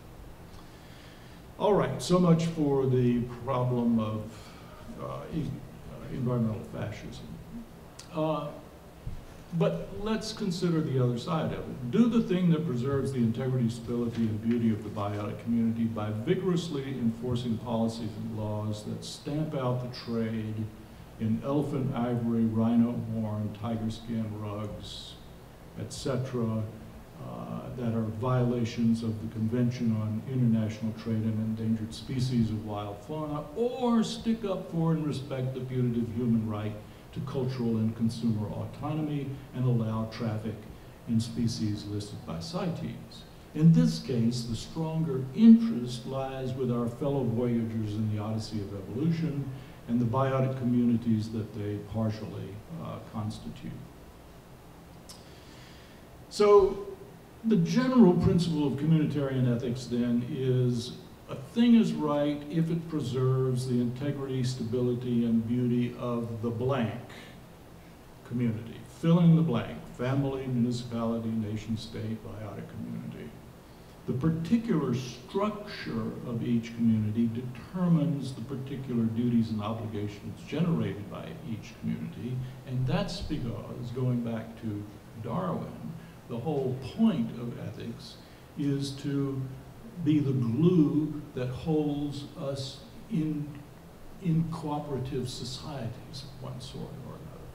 All right, so much for the problem of environmental fascism. But let's consider the other side of it. Do the thing that preserves the integrity, stability, and beauty of the biotic community by vigorously enforcing policies and laws that stamp out the trade in elephant ivory, rhino horn, tiger skin rugs, etc., that are violations of the Convention on International Trade in Endangered Species of Wild Fauna, or stick up for and respect the putative human right to cultural and consumer autonomy and allow traffic in species listed by CITES. In this case, the stronger interest lies with our fellow voyagers in the Odyssey of Evolution and the biotic communities that they partially constitute. So the general principle of communitarian ethics then is a thing is right if it preserves the integrity, stability, and beauty of the blank community. Fill in the blank: family, municipality, nation, state, biotic community. The particular structure of each community determines the particular duties and obligations generated by each community, and that's because, going back to Darwin, the whole point of ethics is to be the glue that holds us in cooperative societies of one sort or another.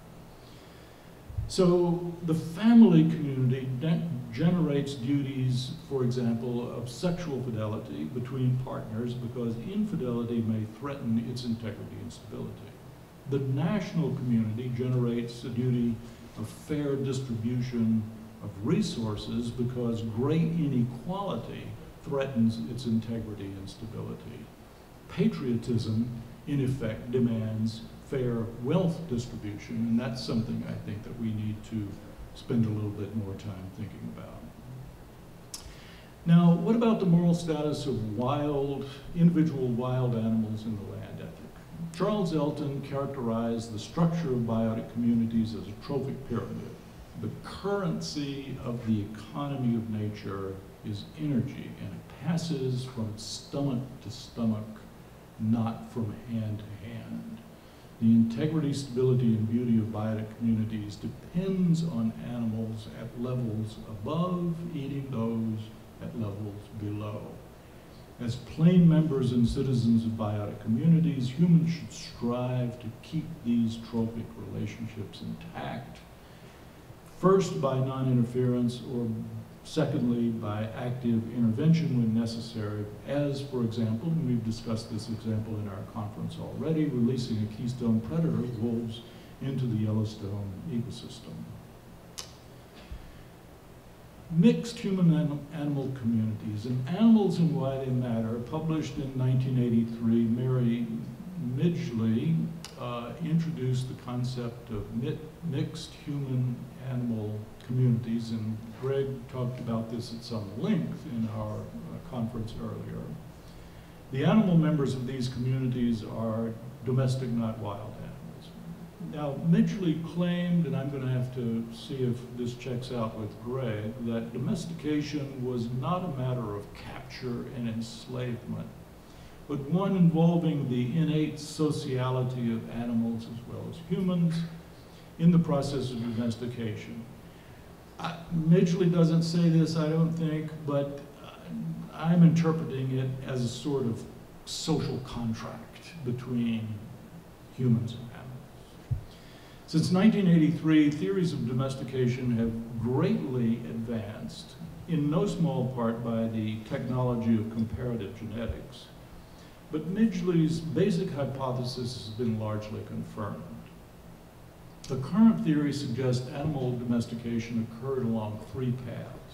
So the family community generates duties, for example, of sexual fidelity between partners because infidelity may threaten its integrity and stability. The national community generates a duty of fair distribution of resources because great inequality threatens its integrity and stability. Patriotism, in effect, demands fair wealth distribution, and that's something I think that we need to spend a little bit more time thinking about. Now, what about the moral status of individual wild animals in the land ethic? Charles Elton characterized the structure of biotic communities as a trophic pyramid. The currency of the economy of nature is energy, and it passes from stomach to stomach, not from hand to hand. The integrity, stability, and beauty of biotic communities depends on animals at levels above eating those at levels below. As plain members and citizens of biotic communities, humans should strive to keep these trophic relationships intact, first by non-interference, or secondly by active intervention when necessary, as, for example, and we've discussed this example in our conference already, releasing a keystone predator, wolves, into the Yellowstone ecosystem. Mixed human-animal communities, and Animals and Why They Matter, published in 1983, Mary Midgley introduced the concept of mixed human-animal communities, and Greg talked about this at some length in our conference earlier. The animal members of these communities are domestic, not wild animals. Now, Midgley claimed, and I'm going to have to see if this checks out with Greg, that domestication was not a matter of capture and enslavement, but one involving the innate sociality of animals as well as humans in the process of domestication. Midgley doesn't say this, I don't think, but I'm interpreting it as a sort of social contract between humans and animals. Since 1983, theories of domestication have greatly advanced, in no small part by the technology of comparative genetics. But Midgley's basic hypothesis has been largely confirmed. The current theory suggests animal domestication occurred along three paths.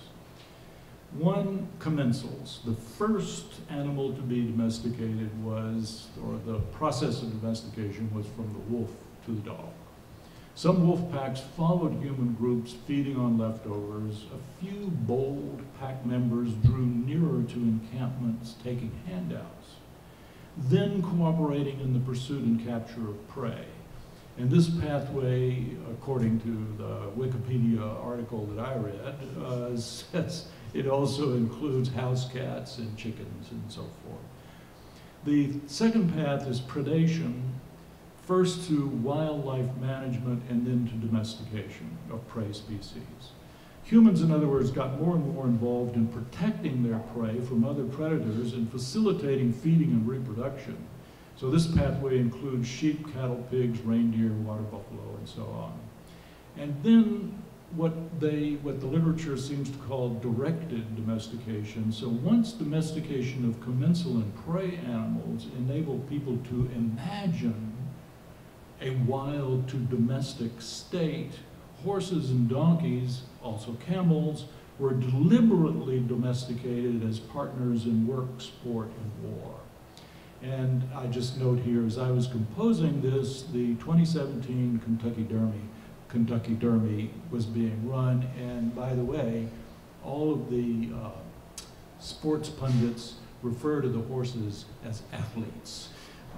One, commensals. The first animal to be domesticated was, or the process of domestication was from the wolf to the dog. Some wolf packs followed human groups feeding on leftovers. A few bold pack members drew nearer to encampments taking handouts, then cooperating in the pursuit and capture of prey. And this pathway, according to the Wikipedia article that I read, says it also includes house cats and chickens and so forth. The second path is predation, first to wildlife management and then to domestication of prey species. Humans, in other words, got more and more involved in protecting their prey from other predators and facilitating feeding and reproduction. So this pathway includes sheep, cattle, pigs, reindeer, water buffalo, and so on. And then what the literature seems to call directed domestication. So once domestication of commensal and prey animals enabled people to imagine a wild to domestic state, horses and donkeys, also camels, were deliberately domesticated as partners in work, sport, and war. And I just note here, as I was composing this, the 2017 Kentucky Derby was being run, and by the way, all of the sports pundits refer to the horses as athletes.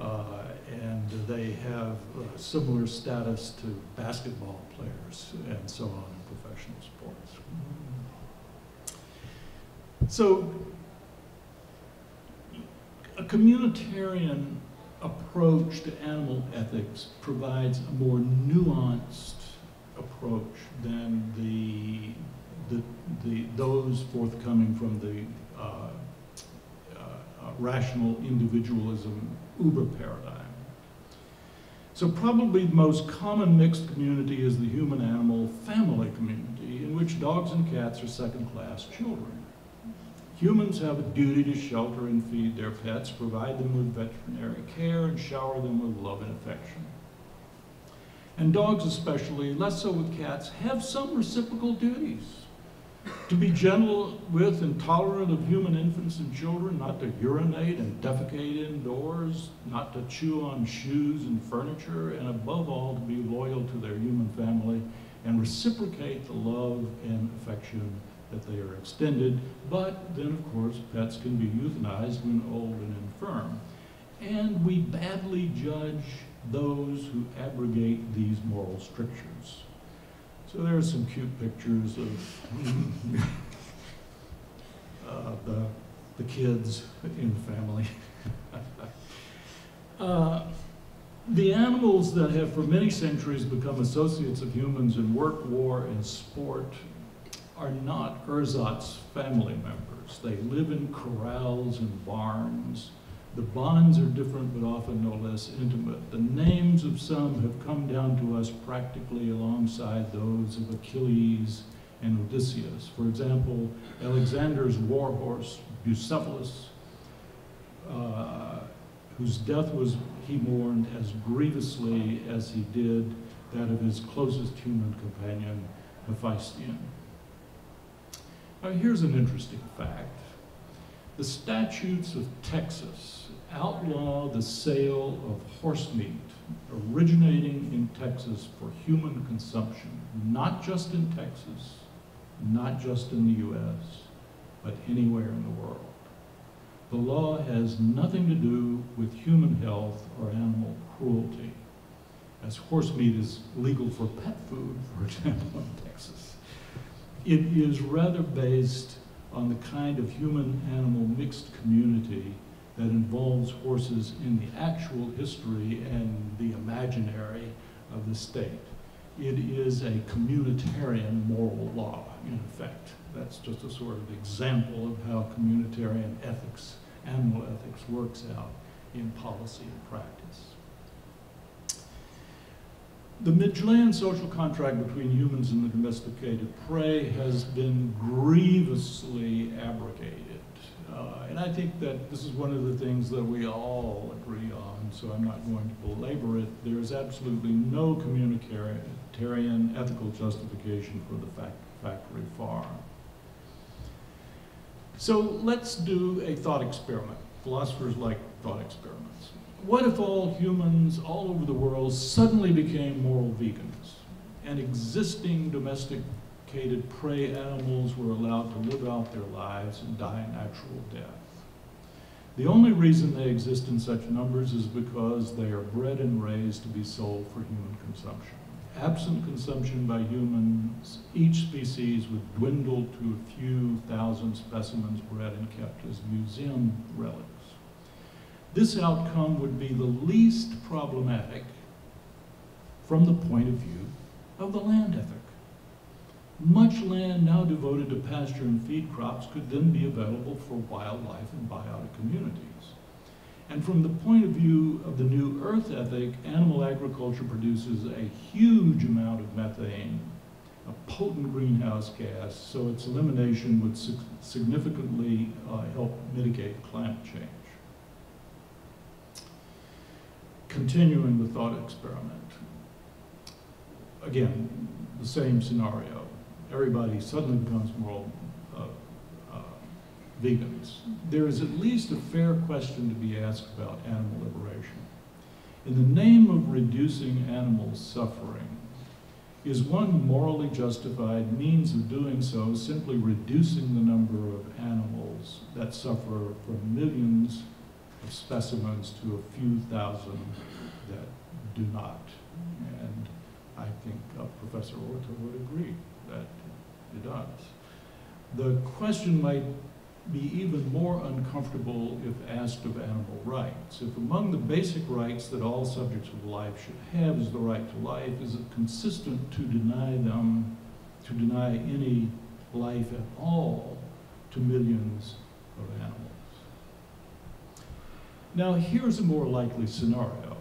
And they have similar status to basketball players and so on in professional sports. So a communitarian approach to animal ethics provides a more nuanced approach than those forthcoming from the rational individualism Uber paradigm. So probably the most common mixed community is the human-animal family community, in which dogs and cats are second-class children. Humans have a duty to shelter and feed their pets, provide them with veterinary care, and shower them with love and affection. And dogs especially, less so with cats, have some reciprocal duties. To be gentle with and tolerant of human infants and children, not to urinate and defecate indoors, not to chew on shoes and furniture, and above all, to be loyal to their human family and reciprocate the love and affection that they are extended. But then, of course, pets can be euthanized when old and infirm. And we badly judge those who abrogate these moral strictures. So there are some cute pictures of the kids in the family. The animals that have for many centuries become associates of humans in work, war, and sport are not ersatz family members. They live in corrals and barns. The bonds are different, but often no less intimate. The names of some have come down to us practically alongside those of Achilles and Odysseus. For example, Alexander's war horse, Bucephalus, whose death he mourned as grievously as he did that of his closest human companion, Hephaestion. Now, here's an interesting fact. The statutes of Texas outlaw the sale of horse meat originating in Texas for human consumption, not just in Texas, not just in the US, but anywhere in the world. The law has nothing to do with human health or animal cruelty. as horse meat is legal for pet food, for example, in Texas. It is rather based on the kind of human-animal mixed community that involves horses in the actual history and the imaginary of the state. It is a communitarian moral law, in effect. That's just a sort of example of how communitarian ethics, animal ethics, works out in policy and practice. The Midgelian social contract between humans and the domesticated prey has been grievously abrogated. And I think that this is one of the things that we all agree on, so I'm not going to belabor it. There is absolutely no communitarian ethical justification for the factory farm. So let's do a thought experiment. Philosophers like thought experiments. What if all humans all over the world suddenly became moral vegans, and existing domesticated prey animals were allowed to live out their lives and die a natural death? The only reason they exist in such numbers is because they are bred and raised to be sold for human consumption. Absent consumption by humans, each species would dwindle to a few thousand specimens bred and kept as museum relics. This outcome would be the least problematic from the point of view of the land ethic. Much land now devoted to pasture and feed crops could then be available for wildlife and biotic communities. And from the point of view of the new earth ethic, animal agriculture produces a huge amount of methane, a potent greenhouse gas, so its elimination would significantly help mitigate climate change. Continuing the thought experiment. Again, the same scenario. Everybody suddenly becomes moral vegans. There is at least a fair question to be asked about animal liberation. In the name of reducing animal suffering, is one morally justified means of doing so simply reducing the number of animals that suffer from millions of specimens to a few thousand that do not? And I think Professor Orta would agree that it does. The question might be even more uncomfortable if asked of animal rights. If among the basic rights that all subjects of life should have is the right to life, is it consistent to deny any life at all to millions of animals? Now, here's a more likely scenario.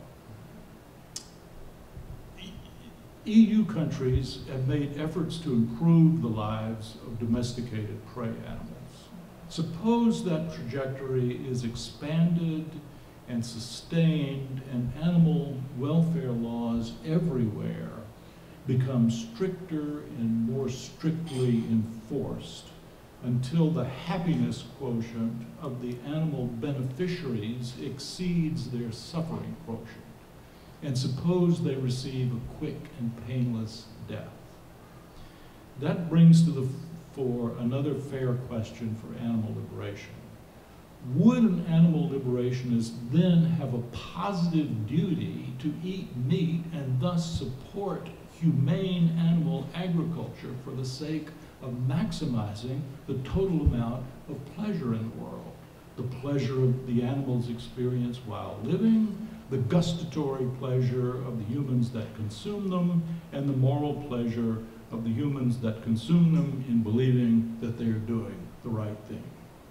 EU countries have made efforts to improve the lives of domesticated prey animals. Suppose that trajectory is expanded and sustained, and animal welfare laws everywhere become stricter and more strictly enforced until the happiness quotient of the animal beneficiaries exceeds their suffering quotient. And suppose they receive a quick and painless death. That brings to the fore another fair question for animal liberation. Would an animal liberationist then have a positive duty to eat meat and thus support humane animal agriculture for the sake of maximizing the total amount of pleasure in the world? The pleasure of the animals experience while living, the gustatory pleasure of the humans that consume them, and the moral pleasure of the humans that consume them in believing that they are doing the right thing.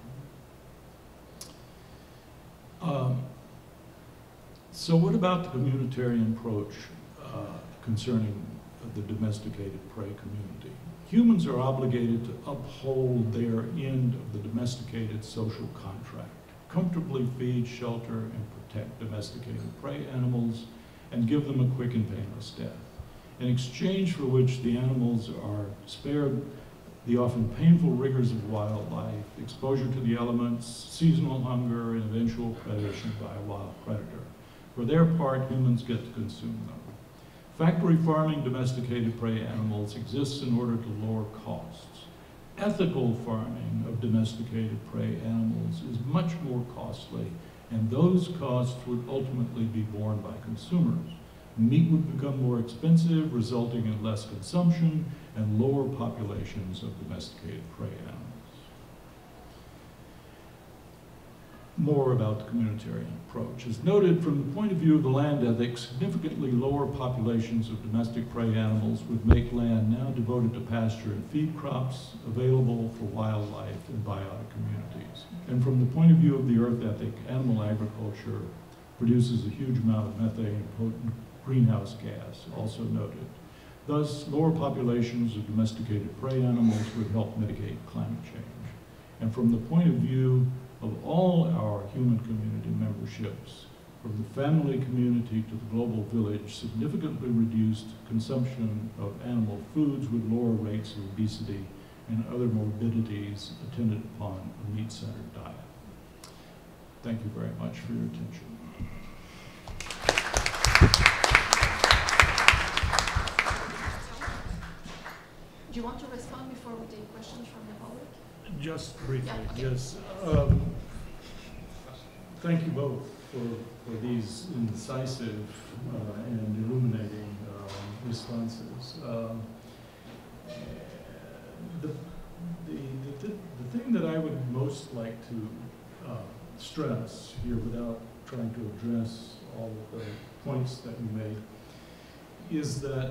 So what about the communitarian approach concerning the domesticated prey community? Humans are obligated to uphold their end of the domesticated social contract, comfortably feed, shelter, and protect domesticated prey animals, and give them a quick and painless death, in exchange for which the animals are spared the often painful rigors of wildlife, exposure to the elements, seasonal hunger, and eventual predation by a wild predator. For their part, humans get to consume them. Factory farming domesticated prey animals exists in order to lower costs. Ethical farming of domesticated prey animals is much more costly, and those costs would ultimately be borne by consumers. Meat would become more expensive, resulting in less consumption and lower populations of domesticated prey animals. More about the communitarian approach. As noted, from the point of view of the land ethic, significantly lower populations of domestic prey animals would make land now devoted to pasture and feed crops available for wildlife and biotic communities. And from the point of view of the earth ethic, animal agriculture produces a huge amount of methane and potent greenhouse gas, also noted. Thus, lower populations of domesticated prey animals would help mitigate climate change. And from the point of view of all our human community memberships, from the family community to the global village, significantly reduced consumption of animal foods with lower rates of obesity and other morbidities attendant upon a meat-centered diet. Thank you very much for your attention. Do you want to respond before we take questions from the public? Just briefly, yeah, okay. yes. Thank you both for these incisive and illuminating responses. The thing that I would most like to stress here, without trying to address all of the points that you made, is that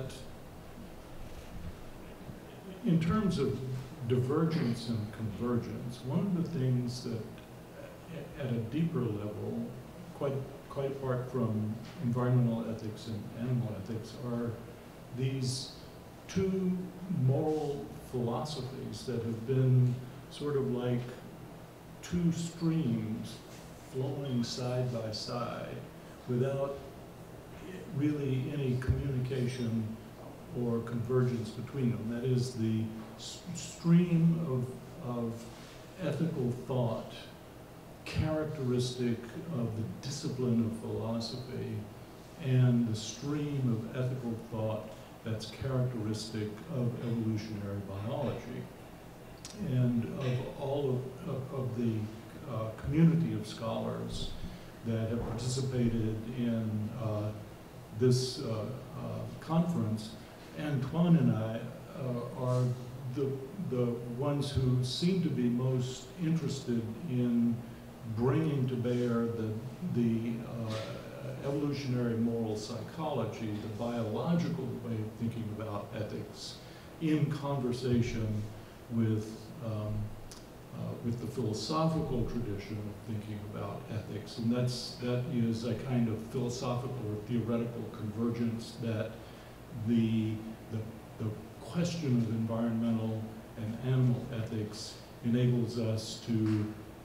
in terms of divergence and convergence, one of the things that at a deeper level, quite apart from environmental ethics and animal ethics, are these two moral philosophies that have been sort of like two streams flowing side by side without really any communication or convergence between them. That is the stream of ethical thought characteristic of the discipline of philosophy, and the stream of ethical thought that's characteristic of evolutionary biology. And of all of the community of scholars that have participated in this conference, Antoine and I are the ones who seem to be most interested in bringing to bear the evolutionary moral psychology, the biological way of thinking about ethics, in conversation with the philosophical tradition of thinking about ethics. And that is a kind of philosophical or theoretical convergence that the question of environmental and animal ethics enables us to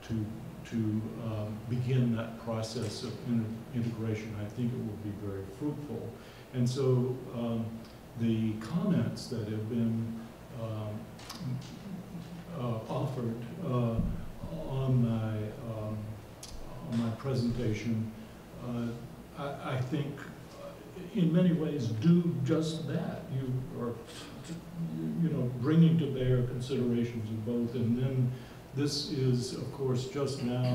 begin that process of integration. I think it will be very fruitful. And so the comments that have been offered on my presentation, I think in many ways do just that. You are, bringing to bear considerations of both, and then this is, of course, just now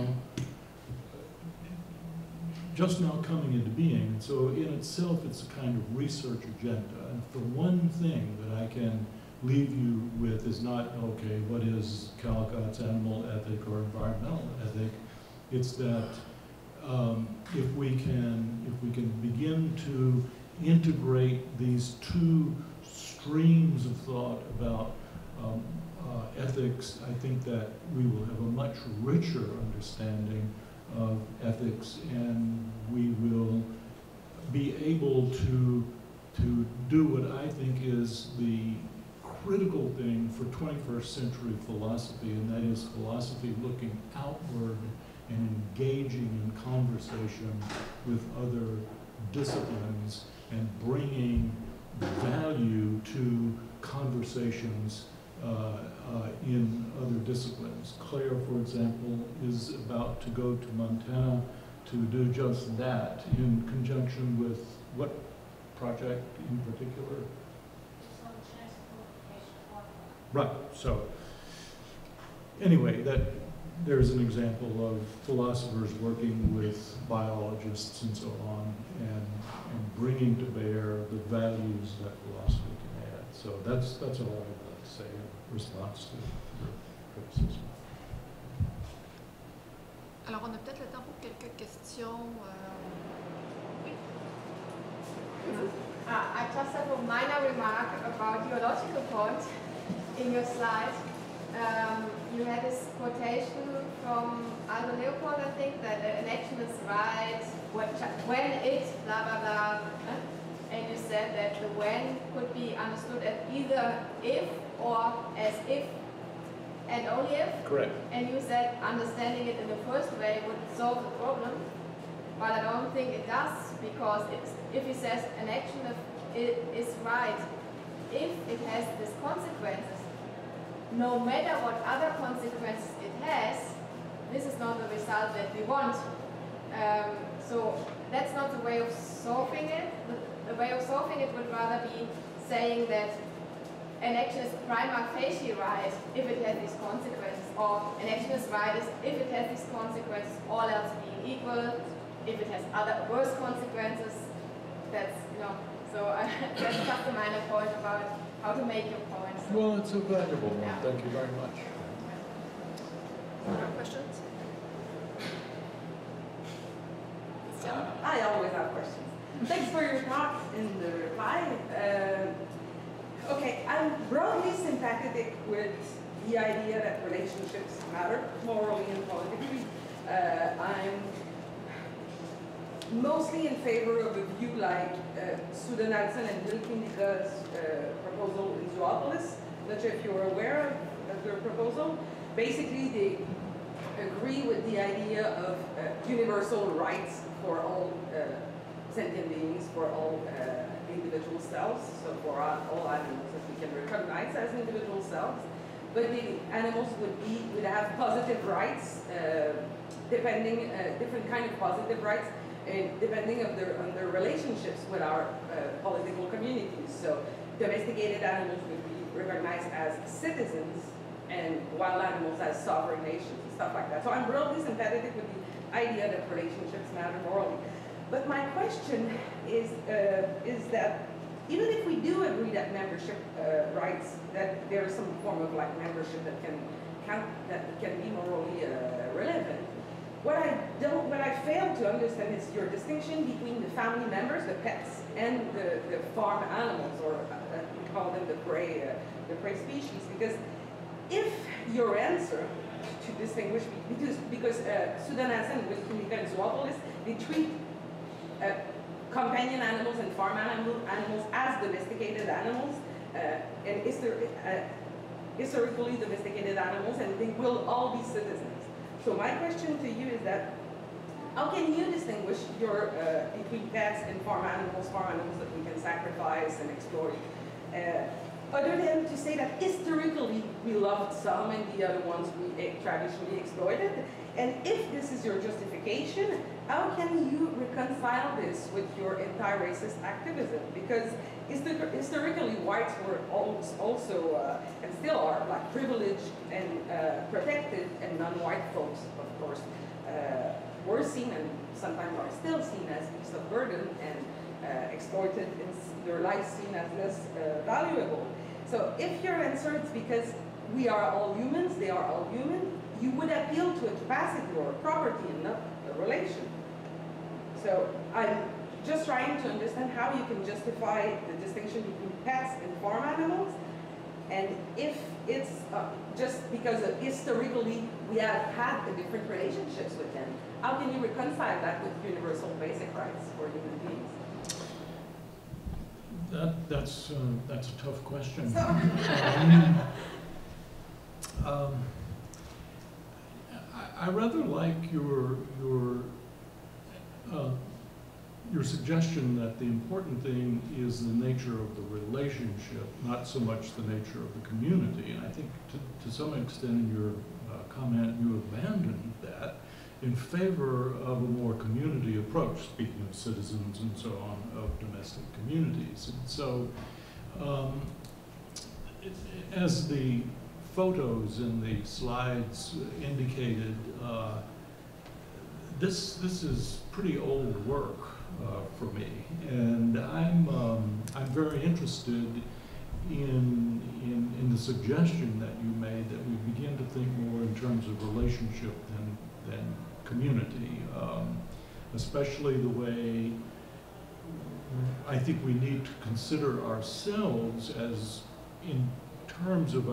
coming into being. So in itself, it's a kind of research agenda. And for one thing that I can leave you with is not, okay, what is Callicott's animal ethic or environmental ethic? It's that if we can begin to integrate these two streams of thought about ethics, I think that we will have a much richer understanding of ethics, and we will be able to do what I think is the critical thing for 21st century philosophy, and that is philosophy looking outward and engaging in conversation with other disciplines and bringing value to conversations in other disciplines. Claire, for example, is about to go to Montana to do just that in conjunction with what project in particular? Right, so anyway, there's an example of philosophers working with biologists and so on, and bringing to bear the values that philosophy can add. So that's all I'd like to say in response to your criticism. Alors, on a peut-être le temps pour quelques questions. Oui. I just have a minor remark about your logical point in your slide. You had this quotation from Aldo Leopold, I think, that an action is right when it blah blah blah, and you said that the when could be understood as either if or as if and only if. Correct. And you said understanding it in the first way would solve the problem, but I don't think it does, because if he says an action is right if it has these consequences, no matter what other consequences it has, this is not the result that we want. So that's not the way of solving it. The way of solving it would rather be saying that an action is prima facie right if it has these consequences, or an action is right if it has these consequences, all else being equal. If it has other worse consequences, that's, so that's just a minor point about how to make your point. So. Well, it's a valuable one. Yeah. Thank you very much. Other questions? I always have questions. Thanks for your talk and the reply. Okay, I'm broadly sympathetic with the idea that relationships matter, morally and politically. I'm mostly in favor of a view like Suda Nelson and Bill Kindica's proposal in Zoopolis. Not sure if you're aware of their proposal. Basically, they agree with the idea of universal rights for all sentient beings, for all individual cells, so for all animals that we can recognize as individual cells. But the animals would have positive rights, depending different kind of positive rights, depending on their relationships with our political communities. So domesticated animals would be recognized as citizens, and wild animals as sovereign nations and stuff like that. So I'm broadly sympathetic with the idea that relationships matter morally. But my question is that even if we do agree that membership rights, that there is some form of like membership that can be morally relevant, what I fail to understand is your distinction between the family members, the pets, and the farm animals, or we call them the prey species. Because if your answer to distinguish, because Suda Nelson with Kindica and Zoopolis, they treat companion animals and farm animals as domesticated animals, and historically domesticated animals, and they will all be citizens. So my question to you is that, how can you distinguish between pets and farm animals that we can sacrifice and exploit, other than to say that historically we loved some and the other ones we traditionally exploited? And if this is your justification, how can you reconcile this with your anti-racist activism? Because historically whites were also, and still are, like privileged and protected, and non-white folks, of course, were seen and sometimes are still seen as beasts of burden and exploited, and their lives seen as less valuable. So if your answer is because we are all humans, they are all human, you would appeal to a capacity or a property and not a relation. So I'm just trying to understand how you can justify the distinction between pets and farm animals, and if it's just because historically we have had different relationships with them, how can you reconcile that with universal basic rights for human beings? That's a tough question. I rather like your suggestion that the important thing is the nature of the relationship, not so much the nature of the community. And I think to some extent in your comment you abandoned that in favor of a more community approach, speaking of citizens and so on, of domestic communities. And so as the photos in the slides indicated, this is pretty old work. for me, and I'm very interested in the suggestion that you made that we begin to think more in terms of relationship than community, especially the way I think we need to consider ourselves as in terms of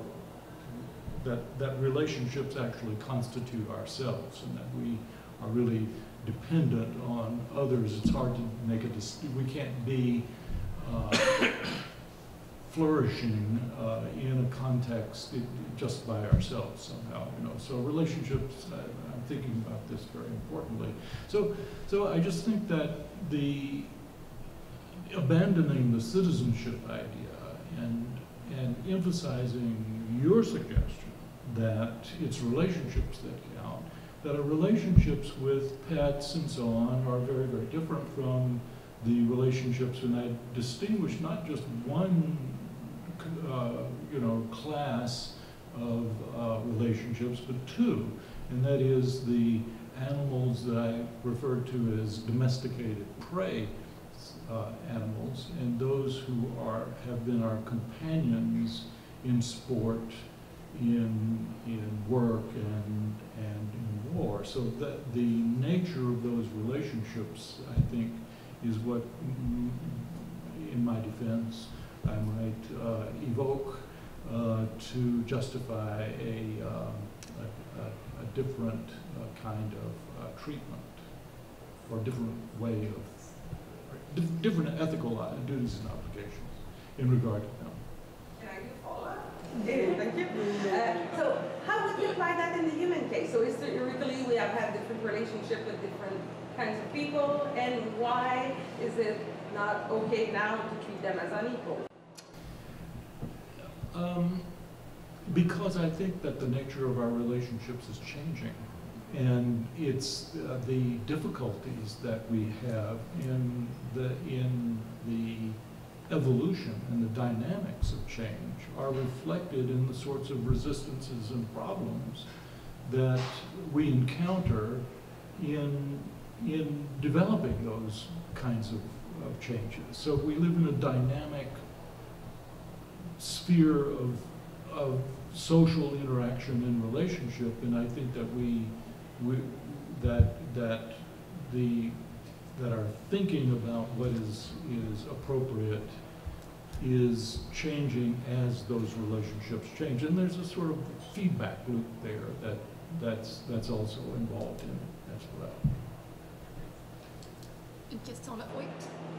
that relationships actually constitute ourselves, and that we are really dependent on others. It's hard to make we can't be flourishing in a context just by ourselves somehow, you know. So relationships, I'm thinking about this very importantly. So I just think that abandoning the citizenship idea and emphasizing your suggestion that it's relationships that count, that our relationships with pets and so on are very, very different from the relationships, and I distinguish not just one class of relationships, but two, and that is the animals that I refer to as domesticated prey animals, and those who have been our companions in sport, in work, and in war. So that the nature of those relationships, I think, is what, in my defense, I might evoke to justify a different kind of treatment, or different way of, different ethical duties and obligations in regard to them. Can I do a follow-up? Thank you. So how would you apply that in the human case? So historically we have had different relationships with different kinds of people, and why is it not okay now to treat them as unequal? Because I think that the nature of our relationships is changing, and it's the difficulties that we have in the evolution and the dynamics of change are reflected in the sorts of resistances and problems that we encounter in developing those kinds of changes. So we live in a dynamic sphere of social interaction and relationship, and I think that that our thinking about what is appropriate is changing as those relationships change, and there's a sort of feedback loop there that's also involved in it as well. Une question là, oui.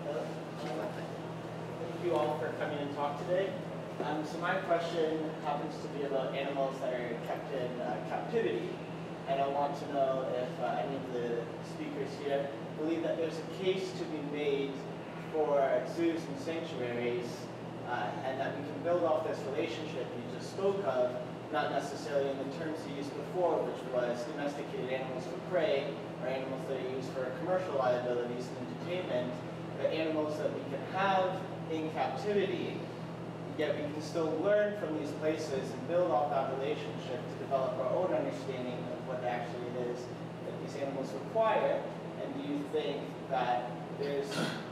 Thank you all for coming and talk today. So my question happens to be about animals that are kept in captivity, and I want to know if any of the speakers here believe that there's a case to be made for zoos and sanctuaries, and that we can build off this relationship you just spoke of, not necessarily in the terms you used before, which was domesticated animals for prey, or animals that are used for commercial liabilities and entertainment, but animals that we can have in captivity, yet we can still learn from these places and build off that relationship to develop our own understanding of what actually it is that these animals require. And do you think that there's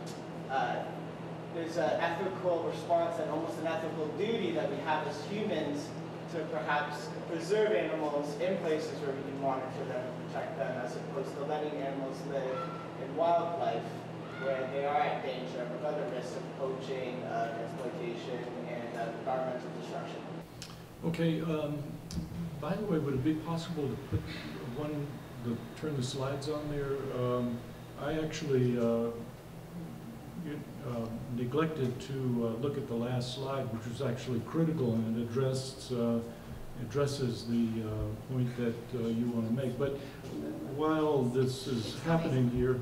an ethical response and almost an ethical duty that we have as humans to perhaps preserve animals in places where we can monitor them and protect them, as opposed to letting animals live in wildlife where they are at danger with other risks of poaching, exploitation, and environmental destruction? Okay, by the way, would it be possible to put turn the slides on there? I actually neglected to look at the last slide, which was actually critical, and it addresses the point that you want to make. But while this is happening here,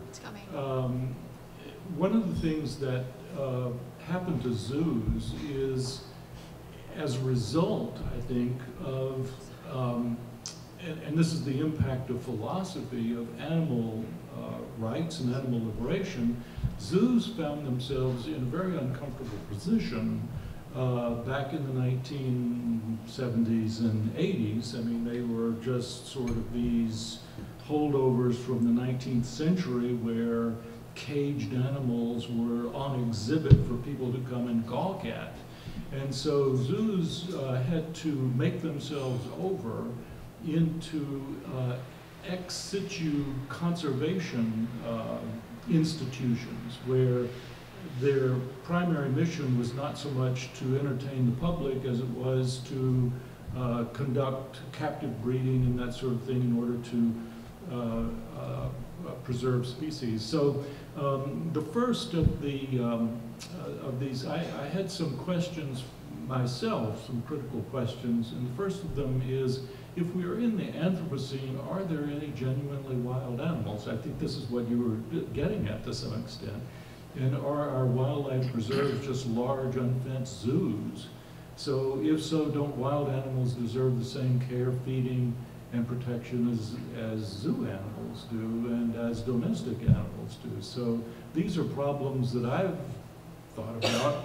one of the things that happened to zoos is, as a result, I think, of, and this is the impact of philosophy of animal rights and animal liberation, zoos found themselves in a very uncomfortable position back in the 1970s and 80s. I mean, they were just sort of these holdovers from the 19th century where caged animals were on exhibit for people to come and gawk at. And so zoos had to make themselves over into ex situ conservation institutions where their primary mission was not so much to entertain the public as it was to conduct captive breeding and that sort of thing in order to preserve species. So the first of these, I had some questions myself, some critical questions, and the first of them is, if we are in the Anthropocene, are there any genuinely wild animals? I think this is what you were getting at to some extent. And are our wildlife preserves just large, unfenced zoos? So if so, don't wild animals deserve the same care, feeding, and protection as zoo animals do and as domestic animals do? So these are problems that I've thought about.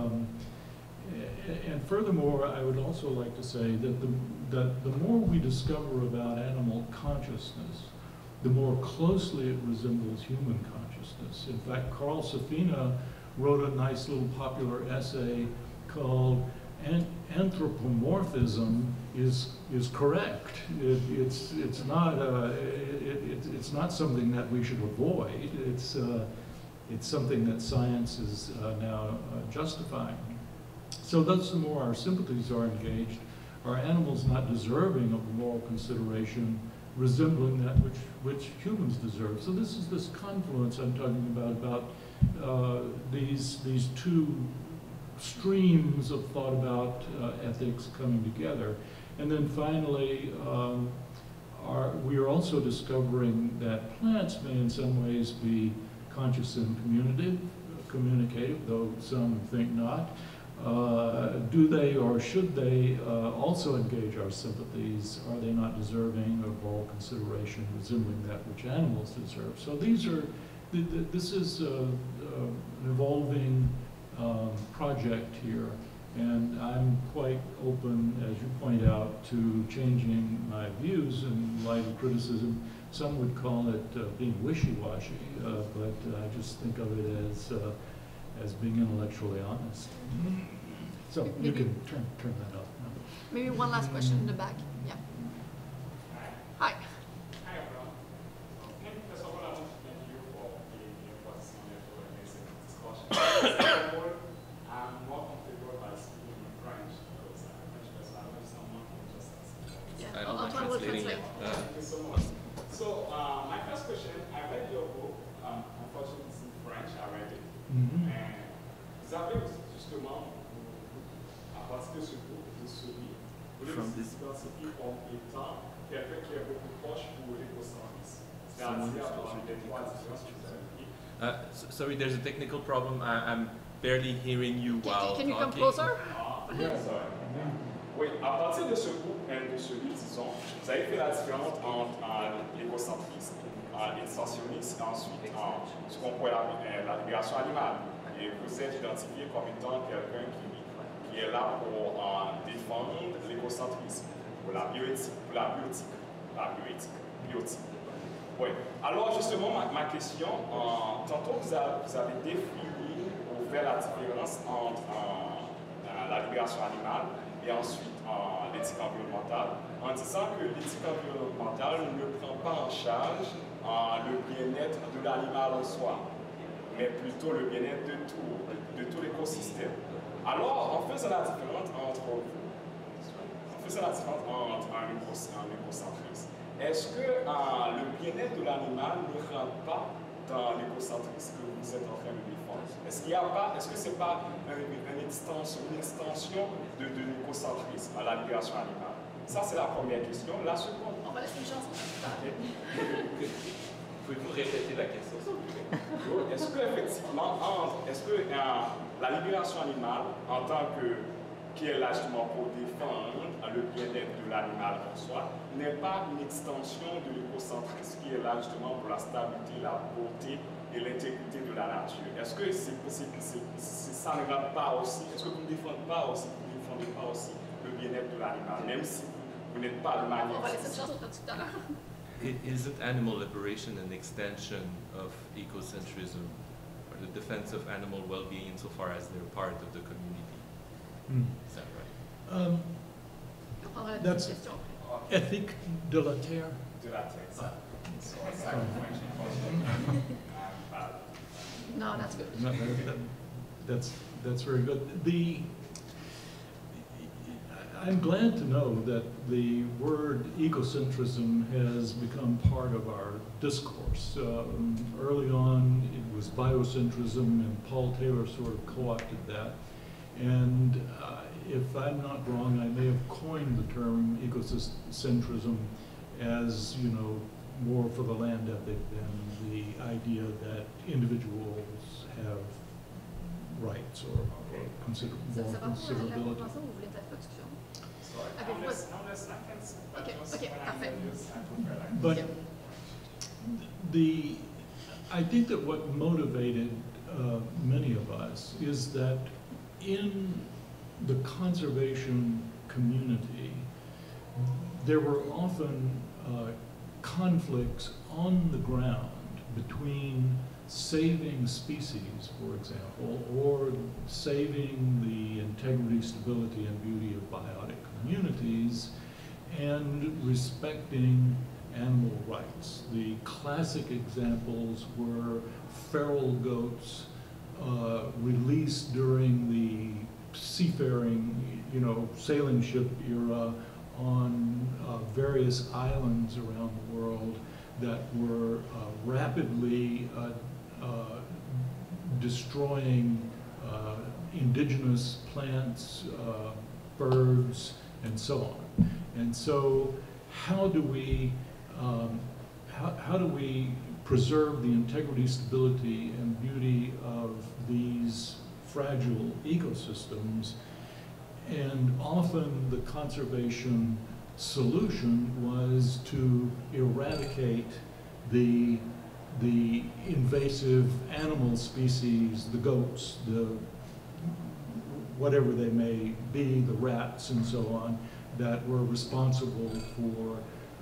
And furthermore, I would also like to say that the more we discover about animal consciousness, the more closely it resembles human consciousness. In fact, Carl Safina wrote a nice little popular essay called Anthropomorphism is correct. It's not something that we should avoid. It's something that science is now justifying. So thus, the more our sympathies are engaged, are animals not deserving of moral consideration, resembling that which humans deserve? So this is this confluence I'm talking about these two streams of thought about ethics coming together. And then finally, we are also discovering that plants may in some ways be conscious and communicative, though some think not. Do they or should they also engage our sympathies? Are they not deserving of moral consideration resembling that which animals deserve? So these are, this is an evolving project here, and I'm quite open, as you point out, to changing my views in light of criticism. Some would call it being wishy-washy, but I just think of it as being intellectually honest. So you can turn that up. Maybe one last question in the back. Yeah. Hi. Hi, everyone. First of all, I want to thank you for the participation for this discussion. Second of all, I'm more comfortable by speaking in French because I'm a French person. I know someone who just has. Yeah. I don't mind translating it. Thank you so much. So, my first question, I read your book. Unfortunately, it's in French. I read it. And vous avez justement, à partir de ce groupe, de celui, vous voulez s'identifier comme étant quelqu'un qui est beaucoup proche pour l'écocentrisme. C'est-à-dire parmi les trois différences que vous avez dit. Sorry, there's a technical problem. I'm barely hearing you while Can you come talking. closer? Sorry. Oui, à partir de ce groupe, de celui, disons, vous avez fait la différence entre l'écocentrisme, l'extensionnisme et ensuite ce qu'on pourrait appeler la libération animale. Et vous êtes identifié comme étant quelqu'un qui est là pour défendre l'écocentrisme, pour la bioéthique. Oui. Alors justement, ma question, tantôt vous avez défini ou fait la différence entre la libération animale et ensuite l'éthique environnementale, en disant que l'éthique environnementale ne prend pas en charge le bien-être de l'animal en soi, mais plutôt le bien-être de tout l'écosystème. Alors, en faisant la différence entre un écocentrisme, est-ce que le bien-être de l'animal ne rentre pas dans l'écocentrisme que vous êtes en train de défendre? Est-ce que ce n'est pas une extension de l'écocentrisme à la libération animale? Ça, c'est la première question. La seconde. On va laisser une chance. Pouvez-vous répéter la question? Est-ce que effectivement, la libération animale, en tant qui est là justement pour défendre le bien-être de l'animal en soi, n'est pas une extension de l'écocentrisme qui est là justement pour la stabilité, la beauté et l'intégrité de la nature? Est-ce que ça ne rentre pas aussi? Est-ce que vous ne défendez pas aussi le bien-être de l'animal, même si vous n'êtes pas le magnétisme? On va laisser une chance au tout à l'heure. isn't animal liberation an extension of ecocentrism, or the defense of animal well-being insofar as they're part of the community? Is that right? That's Ethique de la Terre. De la tête. So it's like a French question. No, that's good. No, that's very good. I'm glad to know that the word ecocentrism has become part of our discourse. Early on, it was biocentrism, and Paul Taylor sort of co-opted that. And if I'm not wrong, I may have coined the term ecocentrism as, you know, more for the land ethic than the idea that individuals have rights or considerability. But I think that what motivated many of us is that in the conservation community, there were often conflicts on the ground between saving species, for example, or saving the integrity, stability, and beauty of biotic communities, and respecting animal rights. The classic examples were feral goats released during the seafaring, sailing ship era on various islands around the world that were rapidly destroying indigenous plants, birds, and so on. And so, how do we preserve the integrity, stability, and beauty of these fragile ecosystems? And often the conservation solution was to eradicate the invasive animal species, the goats, the whatever they may be, the rats and so on, that were responsible for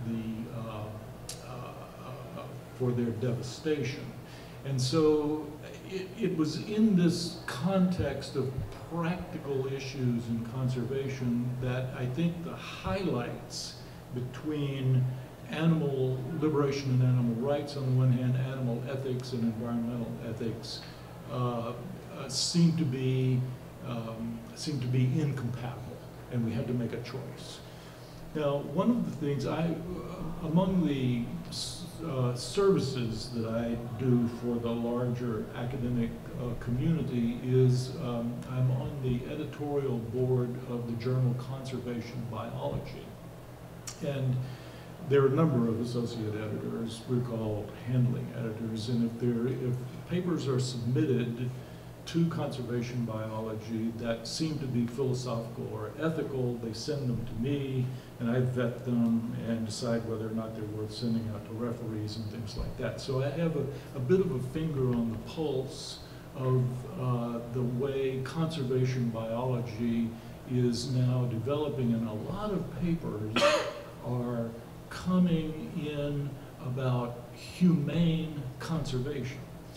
their devastation. And so it was in this context of practical issues in conservation that I think the highlights between animal liberation and animal rights on the one hand, animal ethics and environmental ethics seem to be incompatible, and we had to make a choice. Now, one of the things among the services that I do for the larger academic community is I'm on the editorial board of the journal Conservation Biology. And there are a number of associate editors. We're called handling editors. And if papers are submitted to conservation biology that seem to be philosophical or ethical, they send them to me, and I vet them and decide whether or not they're worth sending out to referees and things like that. So I have a bit of a finger on the pulse of the way conservation biology is now developing, and a lot of papers are coming in about humane conservation.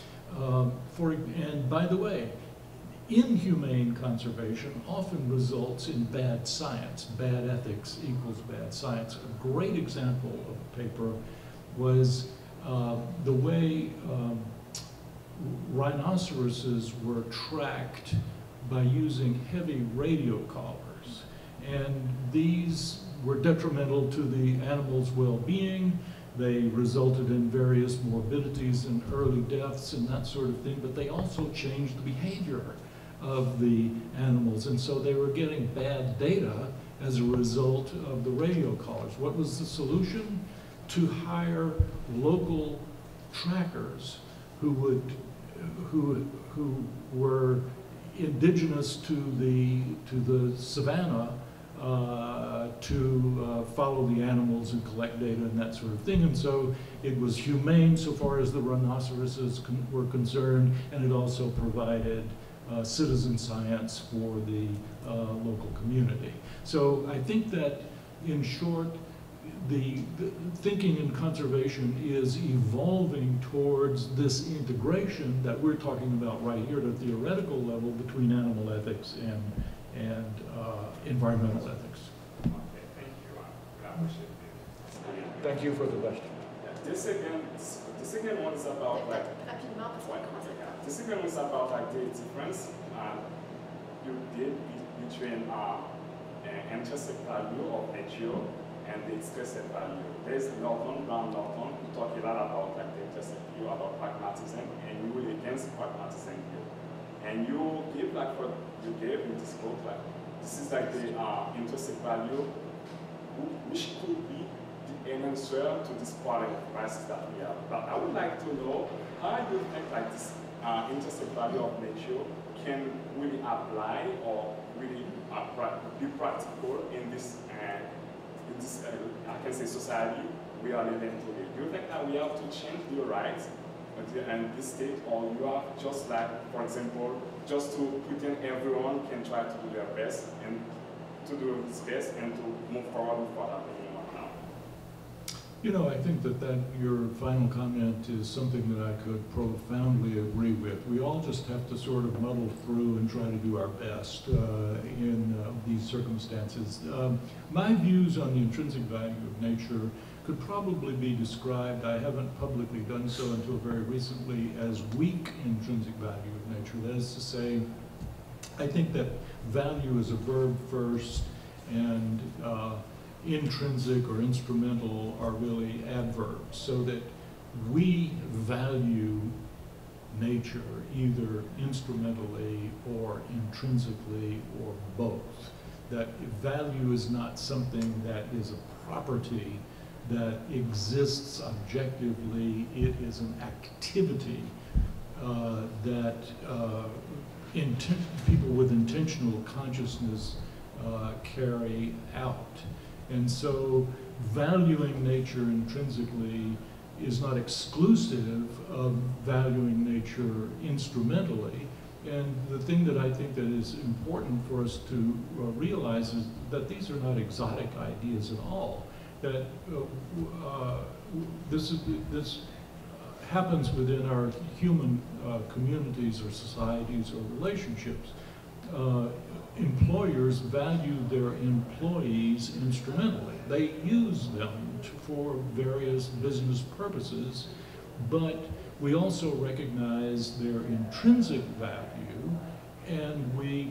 And by the way, inhumane conservation often results in bad science. Bad ethics equals bad science. A great example of a paper was the way rhinoceroses were tracked by using heavy radio collars. And these were detrimental to the animal's well-being. They resulted in various morbidities and early deaths and that sort of thing, but they also changed the behavior of the animals. And so they were getting bad data as a result of the radio collars. What was the solution? To hire local trackers who were indigenous to the savannah to follow the animals and collect data and that sort of thing. And so it was humane so far as the rhinoceroses were concerned, and it also provided citizen science for the local community. So I think that, in short, the thinking in conservation is evolving towards this integration that we're talking about right here at a theoretical level between animal ethics and environmental ethics. Okay, thank you. I appreciate it. Thank you for the question. The second one is about like. Rapidement, parce qu'on commence à faire. The second one is about like the difference you did between intrinsic value of nature and the expressive value. There's Norton, Brown Norton, who talk a lot about like the intrinsic view, about pragmatism, and you will against pragmatism view. And you give like what you gave in this quote, like this is like the intrinsic value, which could be an answer to this quality crisis that we have. But I would like to know how you think like this intrinsic value of nature can really apply or really be practical in this I can say society we are living today. Do you think that we have to change the rights and this state, or you are just like, for example, just to pretend everyone can try to do their best and to do its best and to move forward with what happening right now? You know, I think that your final comment is something that I could profoundly agree with. We all just have to sort of muddle through and try to do our best in these circumstances. My views on the intrinsic value of nature could probably be described, I haven't publicly done so until very recently, as weak intrinsic value of nature. That is to say, I think that value is a verb first, and intrinsic or instrumental are really adverbs, so that we value nature either instrumentally or intrinsically or both. That value is not something that is a property that exists objectively. It is an activity that people with intentional consciousness carry out. And so valuing nature intrinsically is not exclusive of valuing nature instrumentally. And the thing that I think that is important for us to realize is that these are not exotic ideas at all. That this happens within our human communities or societies or relationships. Employers value their employees instrumentally. They use them for various business purposes, but we also recognize their intrinsic value, and we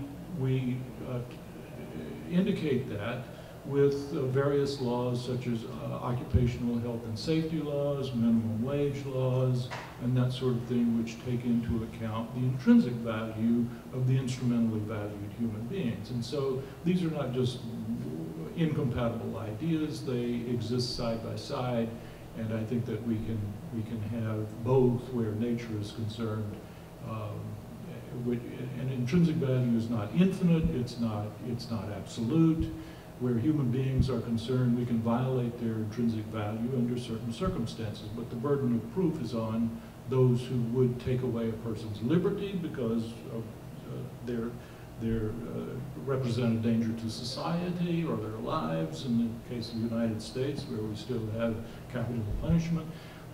indicate that with various laws such as occupational health and safety laws, minimum wage laws, and that sort of thing, which take into account the intrinsic value of the instrumentally valued human beings. And so these are not just incompatible ideas, they exist side by side, and I think that we can have both where nature is concerned. And intrinsic value is not infinite, it's not absolute. Where human beings are concerned, we can violate their intrinsic value under certain circumstances, but the burden of proof is on those who would take away a person's liberty because of their represent a danger to society or their lives, in the case of the United States, where we still have capital punishment.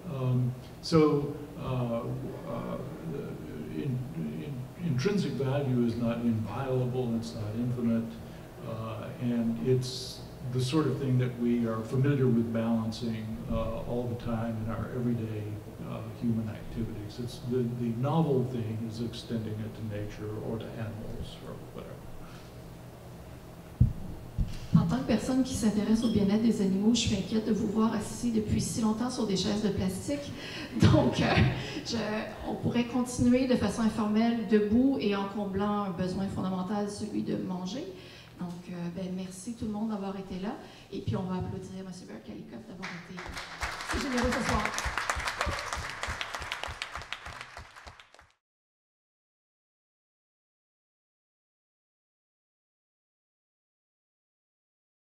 Intrinsic value is not inviolable, it's not infinite. And it's the sort of thing that we are familiar with balancing all the time in our everyday human activities. It's the novel thing is extending it to nature or to animals or whatever. En tant que personne qui s'intéresse au bien-être des animaux, je suis inquiète de vous voir assis depuis si longtemps sur des chaises de plastique. Donc, on pourrait continuer de façon informelle, debout et en comblant un besoin fondamental, celui de manger. Donc, merci tout le monde d'avoir été là. Et puis, on va applaudir M. Burke-Callicotte d'avoir été si généreux ce soir.